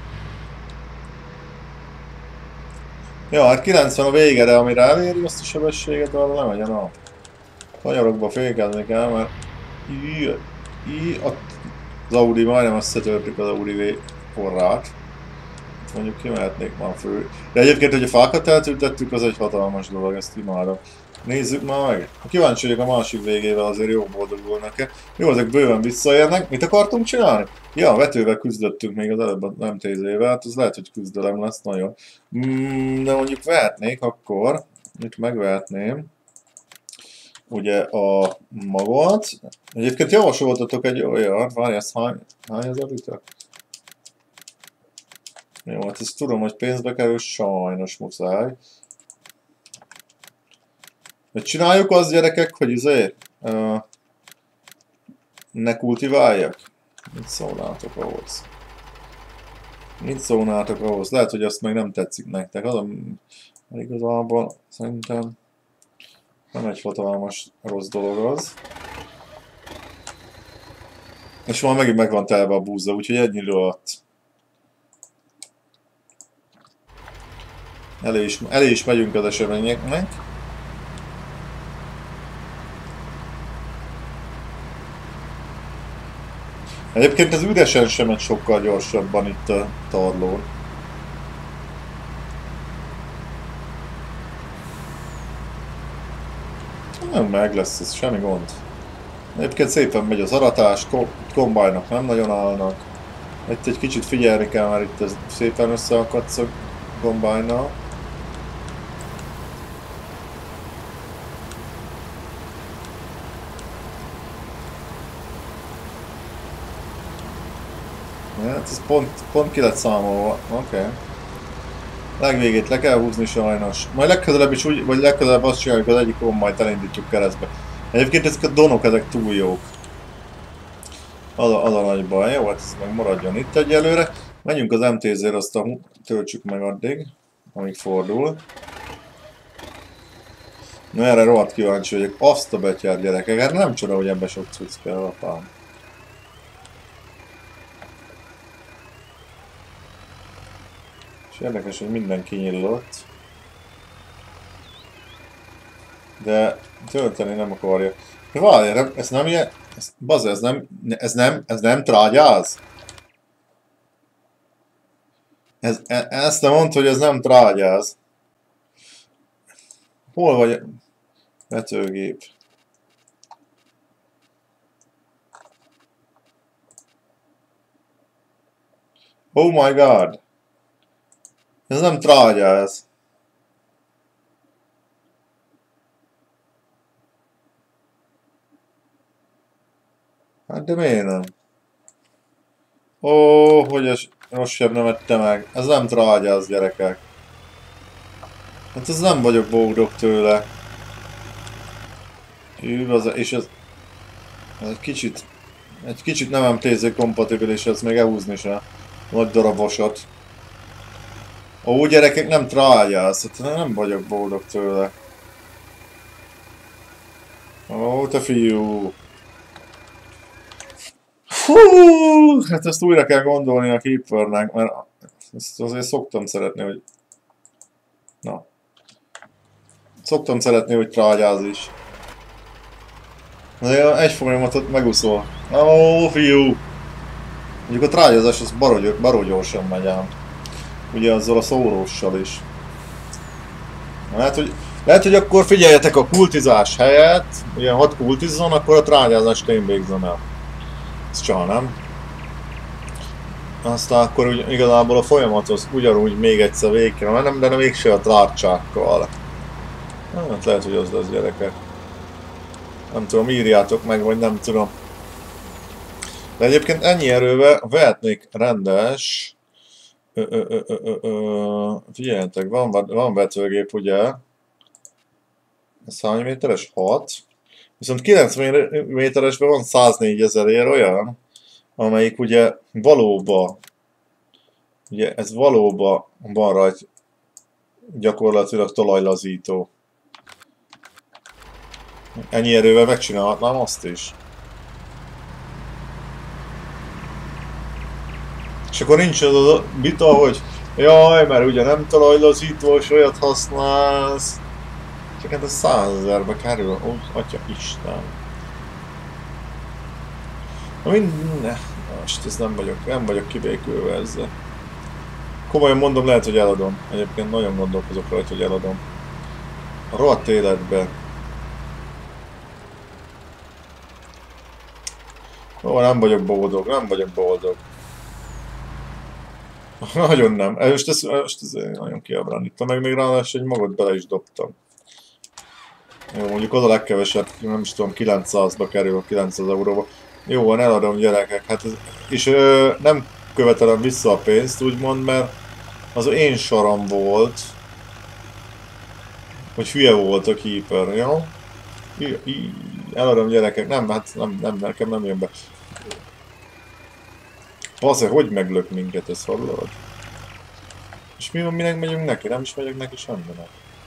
Ja, hát 90 a vége, de amire eléri azt a sebességet, arra nem legyen a kanyarokba fékezni kell, mert az Audi, majdnem összetörtük az Audi forrát. Mondjuk kimehetnék már fő. De egyébként, hogy a fákat eltültettük, az egy hatalmas dolog, ezt imádom. Nézzük már meg. Kíváncsi vagyok a másik végével, azért jó boldogulnak-e. Jó, ezek bőven visszaérnek. Mit akartunk csinálni? Ja, vetővel küzdöttünk még az előbb a nem TZ-vel, hát az lehet, hogy küzdelem lesz nagyon. De mondjuk vehetnék akkor, itt megvehetném. Ugye a magot. Egyébként javasoltatok egy olyan, várj, ez hány ezer liter? Jó, hát ezt tudom, hogy pénzbe kerül, sajnos muszáj. De csináljuk azt gyerekek, hogy ne kultiváljak? Mit szólnátok ahhoz? Mit szólnátok ahhoz? Lehet, hogy azt meg nem tetszik nektek. Azon igazából szerintem nem egy hatalmas rossz dolog az. És már megint meg van telve a búza, úgyhogy ennyi alatt. Elé is megyünk az eseményeknek. Egyébként ez üresen sem megy sokkal gyorsabban itt a tarlón. Nem meg lesz ez, semmi gond. Egyébként szépen megy az aratás, kombájnak nem nagyon állnak. Itt egy kicsit figyelni kell, mert itt ez szépen összeakadsz a kombájnal. Hát ez pont ki lett számolva. Oké. Legvégét le kell húzni sajnos. Majd legközelebb is úgy, vagy legközelebb azt csináljuk, az egyik kombájt elindítjuk keresztbe. Egyébként ezek a donok, ezek túl jók. Az a nagy baj. Jó, hát ez meg maradjon itt egyelőre. Menjünk az MTZ-re, azt töltsük meg addig, amíg fordul. Na erre rohadt kíváncsi vagyok. Azt a betyár gyerekek, hát nem csoda, hogy ebbe sok cucc kell, apám. És érdekes, hogy minden kinyílott. De tölteni nem akarja. Várj, ez nem ilyen... Bazd, ez nem trágyáz? Ezt nem mondta, hogy ez nem trágyáz. Hol vagy? Vetőgép. Oh my god! Ez nem trágyáz. Hát de miért nem? Ó, hogy a rosszabb nem ette meg. Ez nem trágyáz, gyerekek. Hát ez nem vagyok boldog tőle. És ez... Egy kicsit nem MTZ kompatibilis, ez még elhúzni se. Nagy darab vasat. Ó, gyerekek, nem trágyász, hát nem vagyok boldog tőle. Ó, te fiú. Hú, hát ezt újra kell gondolni a Keepernek, mert ezt azért szoktam szeretni, hogy... Na. Szoktam szeretni, hogy trágyáz is. De egy folyamatot megúszol. Ó, fiú! Mondjuk a trágyázás az barogy gyorsan megy ám. Ugye azzal a szóróssal is. Lehet, hogy akkor figyeljetek a kultizás helyett, ugye 6 kultizzon, akkor a trágyázást én végzem el. Ez csak nem. Aztán akkor igazából a folyamat az ugyanúgy még egyszer végig kell mennem, de mégse a trágycsákkal. Hát lehet, hogy az lesz, gyerekek. Nem tudom, írjátok meg, vagy nem tudom. De egyébként ennyi erővel vehetnék rendes... Figyeljetek, van vetőgép, ugye? Ez hány méteres? 6. Viszont 90 méteresben van 104 000 ér olyan, amelyik ugye valóban, ugye ez valóban van rajta gyakorlatilag talajlazító. Ennyi erővel megcsinálhatnám azt is. És akkor nincs az a vita, hogy jaj, mert ugye nem talajlazítós, olyat használsz. Csak hát ez 100 000-be kerül, ó, atya Isten. Na minden, most ez nem vagyok kibékülve ezzel. Komolyan mondom, lehet, hogy eladom. Egyébként nagyon gondolkozok rajta, hogy eladom. A rohadt életben. Ó, nem vagyok boldog. Nagyon nem. Most ez nagyon kiábrándítom, meg még ráadásul egy magot bele is dobtam. Jó, mondjuk az a legkevesebb, nem is tudom, 900-ba kerül, 900 euróba. Jó, van, eladom, gyerekek. Hát ez, és nem követelem vissza a pénzt, úgymond, mert az én saram volt, hogy hülye volt a Keeper, jó? Eladom, gyerekek. Nem, hát nem, nekem nem jön be. Basze, hogy meglök minket, ezt hallod? És mi van, minek megyünk neki? Nem is megyek neki semminek.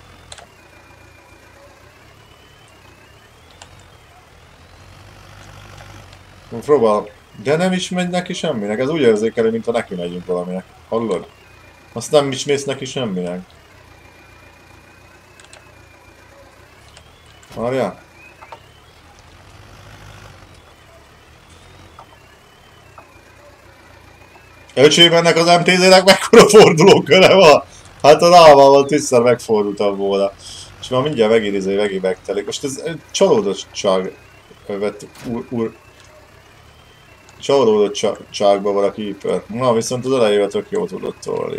Próbál. De nem is megy neki semminek, ez úgy érzékelő, mint ha neki megyünk valaminek. Hallod? Azt nem is mész neki semminek. Várjál? Öcsém, ennek az MTZ-nek mekkora fordulóköre van? Hát a rával tízszer megfordultam volna. És már mindjárt megtelik. Most ez csalódottság vett csalódottságban van a Keeper. Na, viszont az elejével tök jó tudott tolni.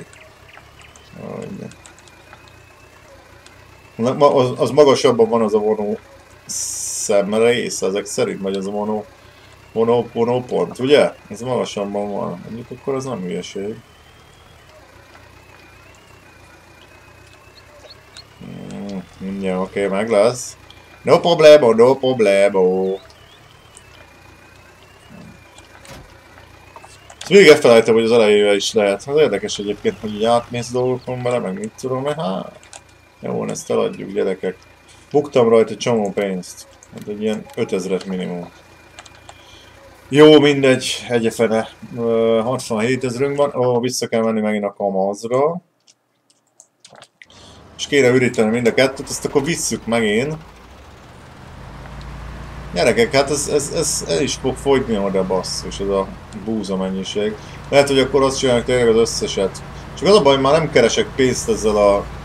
Az magasabban van az a vonó szemrész, ezek szerint, vagy az a vonó pont, ugye? Ez magasabban van. Mondjuk akkor az nem hülyeség. Mindjárt oké, meg lesz. No problemo. Még elfelejtem, hogy az elejével is lehet. Az érdekes egyébként, hogy így átmész dolgokon vele, meg mit tudom, mert hát... Jó, ezt eladjuk, gyerekek. Buktam rajta csomó pénzt. Hát egy ilyen 5000-et minimum. Jó, mindegy, egyefene. 67 000-ünk van. Ó, vissza kell menni megint a kamazra. És kéne üríteni mind a kettőt, azt akkor visszük megint. Gyerekek, hát ez el is fog fogyni oda, basszus, ez a búza mennyiség. Lehet, hogy akkor azt csináljuk tényleg az összeset. Csak az a baj, hogy már nem keresek pénzt ezzel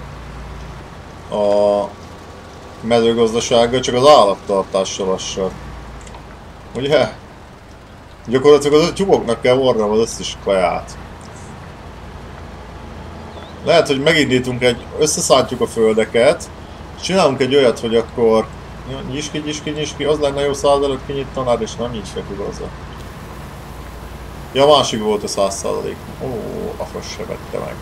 a mezőgazdasággal, csak az állattartással lassan. Ugye? Gyakorlatilag az tyúkoknak kell vornom az összes kaját. Lehet, hogy megindítunk összeszálltjuk a földeket, és csinálunk egy olyat, hogy akkor nyiski, az lenne jó 100 előtt kinyitanád, és nem nyitsak igazza. Ja, a másik volt a 100%. Ó, a frost se vette meg.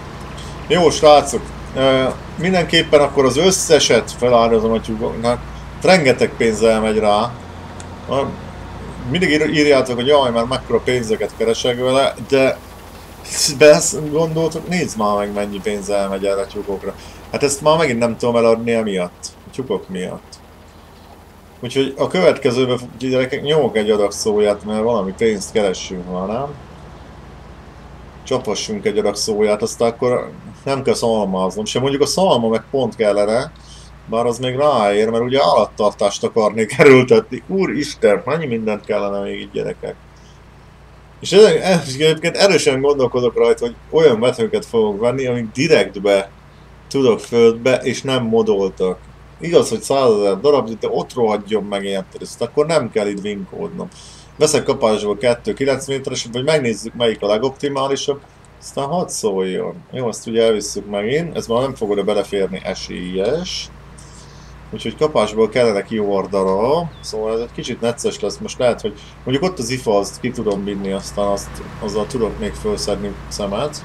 Jó, srácok, mindenképpen akkor az összeset feláldozom a tyúkoknak. Rengeteg pénz elmegy rá. Mindig írjátok, hogy jaj, már mekkora pénzeket keresek vele, de ezt gondoltok, nézd már meg mennyi pénz elmegy erre a tyúkokra. Hát ezt már megint nem tudom eladni emiatt, a tyúkok miatt. Úgyhogy a következőben, gyerekek, nyomok egy adag szóját, mert valami pénzt keressünk már, nem? Csapassunk egy adag szóját, aztán akkor nem kell szalmaznom sem. Mondjuk a szalma meg pont kellene, bár az még ráér, mert ugye állattartást akarnék erőltetni. Úristen, mennyi mindent kellene még így, gyerekek. És egyébként erősen gondolkodok rajta, hogy olyan metőket fogok venni, amik direktbe tudok földbe, és nem modoltak. Igaz, hogy 100 000 darab, de ott rohadjon meg érted, ezt akkor nem kell itt vinkódnom. Veszek kapásból 2-9 méteresebb, vagy megnézzük melyik a legoptimálisabb, aztán hadd szóljon. Jó, ezt ugye elvisszük megint, ez már nem fog oda beleférni esélyes. Úgyhogy kapásból kellene kiordara, szóval ez egy kicsit necces lesz, most lehet, hogy mondjuk ott az ifa, azt ki tudom vinni, aztán azzal tudok még felszedni szemet.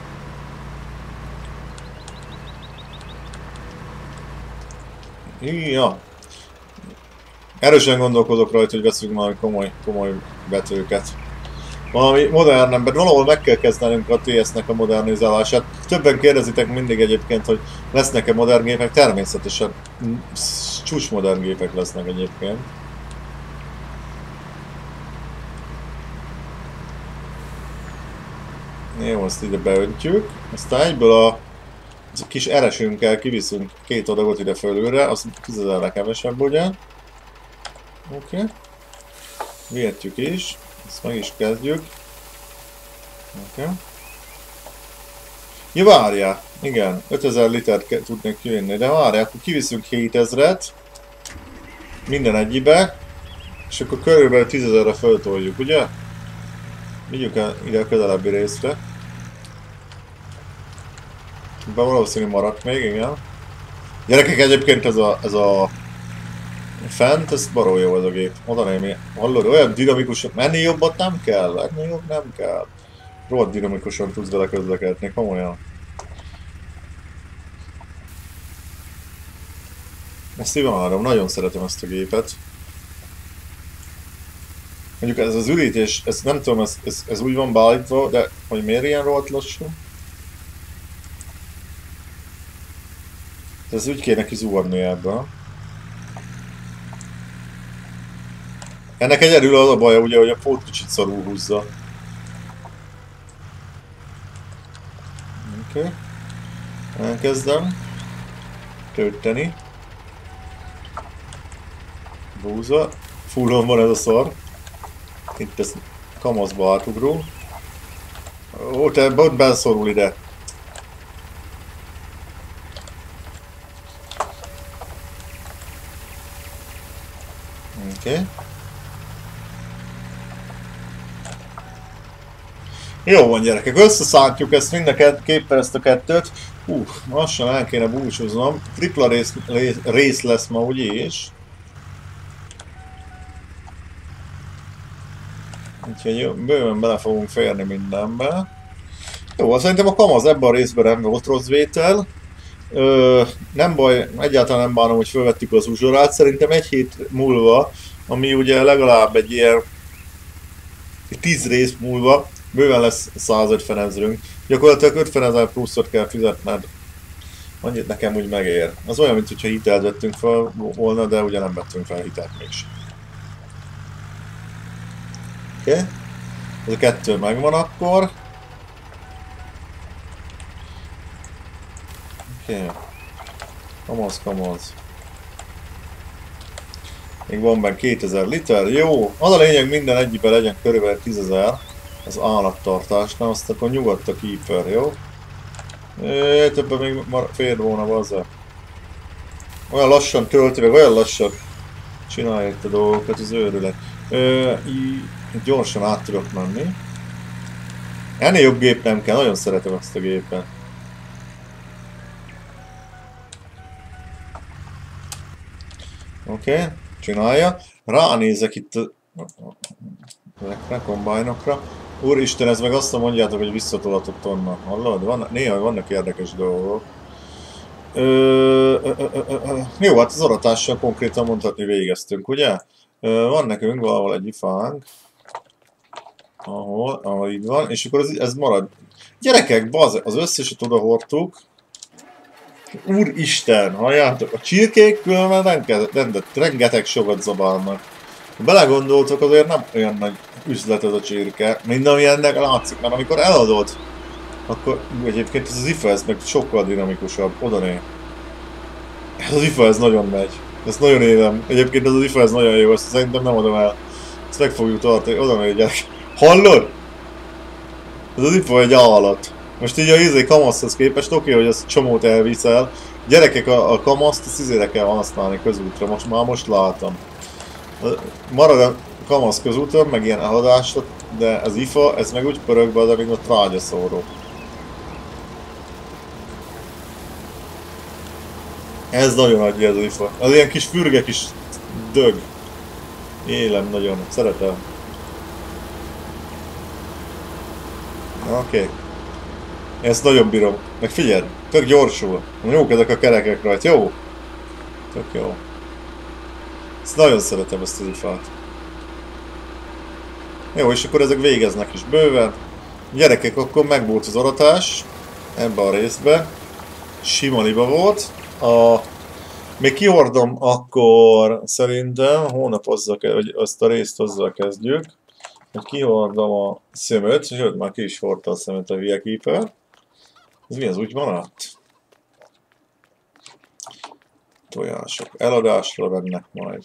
Ja. Erősen gondolkodok rajta, hogy veszünk valami komoly betőket. Valami modernebbet, valahol meg kell kezdenünk a TS-nek a modernizálását. Többen kérdezitek mindig egyébként, hogy lesznek-e modern gépek, természetesen csúcs modern gépek lesznek egyébként. Jó, azt ide beöntjük, aztán egyből a kis eresünkkel kiviszünk 2 adagot ide fölülre, az 10 000-re kevesebb ugye. Oké. Vihetjük is, ezt meg is kezdjük. Oké. Ja, várjál, igen, 5000 litert tudnék kivinni, de várjál, akkor kiviszünk 7000-et minden egyibe, és akkor körülbelül 10 000-re föltoljuk, ugye? Vigyük el ide a közelebbi részre. De valószínű maradt még, igen. Gyerekek, egyébként ez a fent, ez baroly jó ez a gép. Oda némi, hallod, olyan dinamikus, ennél jobbat nem kell, ennél jobb nem kell. Rohadt dinamikusan tudsz vele közlekedni, komolyan. Ezt imádom, nagyon szeretem ezt a gépet. Mondjuk ez az ürítés, ez nem tudom, ez úgy van beállítva, de hogy miért ilyen rohadt lassú? Ez úgy kéne kizuhanni ebből. Ennek egyedül az a baja, ugye, hogy a pót kicsit szarul húzza. Oké. Elkezdem. Tölteni. Búza. Fullon van ez a szar. Itt ez kamaszba átugró. Ó, te beszorul ide. Oké. Jó van, gyerekek, összeszálltjuk ezt mindenképpen ezt a kettőt. Lassan el kéne búcsúznom. Tripla rész lesz ma, úgyis. Úgyhogy bőven bele fogunk férni mindenbe. Jó, szerintem a kamaz ebben a részben nem volt rossz vétel. Nem baj, egyáltalán nem bánom, hogy felvettük az uzsorát. Szerintem egy hét múlva, ami ugye legalább egy ilyen 10 rész múlva, bőven lesz 150 ezerünk. Gyakorlatilag 50 000 pluszot kell fizetned. Annyit nekem úgy megér. Az olyan, mint hogyha hitelt vettünk fel volna, de ugye nem vettünk fel hitelt mégsem. Oké. Ez a kettő megvan akkor. Oké. Kamaz. Még van benne 2000 liter. Jó. Az a lényeg, minden egyben legyen körülbelül 10 000. Az állattartásnál, azt akkor nyugodt a keeper, jó? Többen még fér volna hozzá. Olyan lassan tölti, meg olyan lassan csinálja itt a dolgokat, az őrület. Gyorsan át tudok menni. Ennél jobb gép nem kell, nagyon szeretem ezt a gépet. Oké, csinálja. Ránézek itt a kombájnokra. Úristen, ez meg azt mondjátok, hogy visszatolatott onnan. Hallod? Néha vannak érdekes dolgok. Jó, hát az aratással konkrétan mondhatni végeztünk, ugye? Van nekünk valahol egy ifánk. Ahol így van, és akkor ez marad. Gyerekek, az összeset oda hordtuk. Úristen, halljátok, a csirkék különben rengeteg sokat zabálnak. Ha belegondoltok, azért nem olyan nagy üzlet ez a csirke, mint ami ennek látszik, mert amikor eladod, akkor egyébként ez az IFA, ez meg sokkal dinamikusabb, odané. Ez az IFA, ez nagyon megy. Ezt nagyon élem. Egyébként ez az IFA, ez nagyon jó, ezt szerintem nem adom el. Ezt meg fogjuk tartani, odané, gyerek. Hallod? Ez az IFA egy állat. Most így a kamaszhoz képest oké, hogy ez csomót elviszel. Gyerekek, a kamaszt ezt izére kell használni közútra, most látom. Marad a kamasz közúton, meg ilyen eladásra, de az IFA, ez meg úgy pörög be, de mint a trágyaszóró. Ez nagyon adja ez az IFA. Az ilyen kis fürge kis dög. Élem nagyon, szeretem. Oké. Ezt nagyon bírom. Meg figyelj, tök gyorsul. Jók ezek a kerekek rajta, jó? Tök jó. Ezt nagyon szeretem, ezt az ifát. Jó, és akkor ezek végeznek is bőven. Gyerekek, akkor megvolt az aratás. Ebbe a részbe. Sima liba volt. Még kihordom, akkor szerintem hónap azzal, hogy azt a részt azzal kezdjük. Hogy kihordom a szemet, sőt már ki is hordta a szemet a Viakeeper. Ez mi az, úgy maradt? Tojások. Eladásra vennek majd.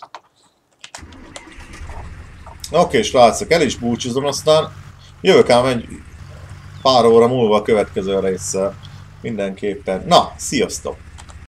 Oké, srácok, el is búcsúzom, aztán jövök ám egy pár óra múlva a következő résszel. Mindenképpen. Na, sziasztok!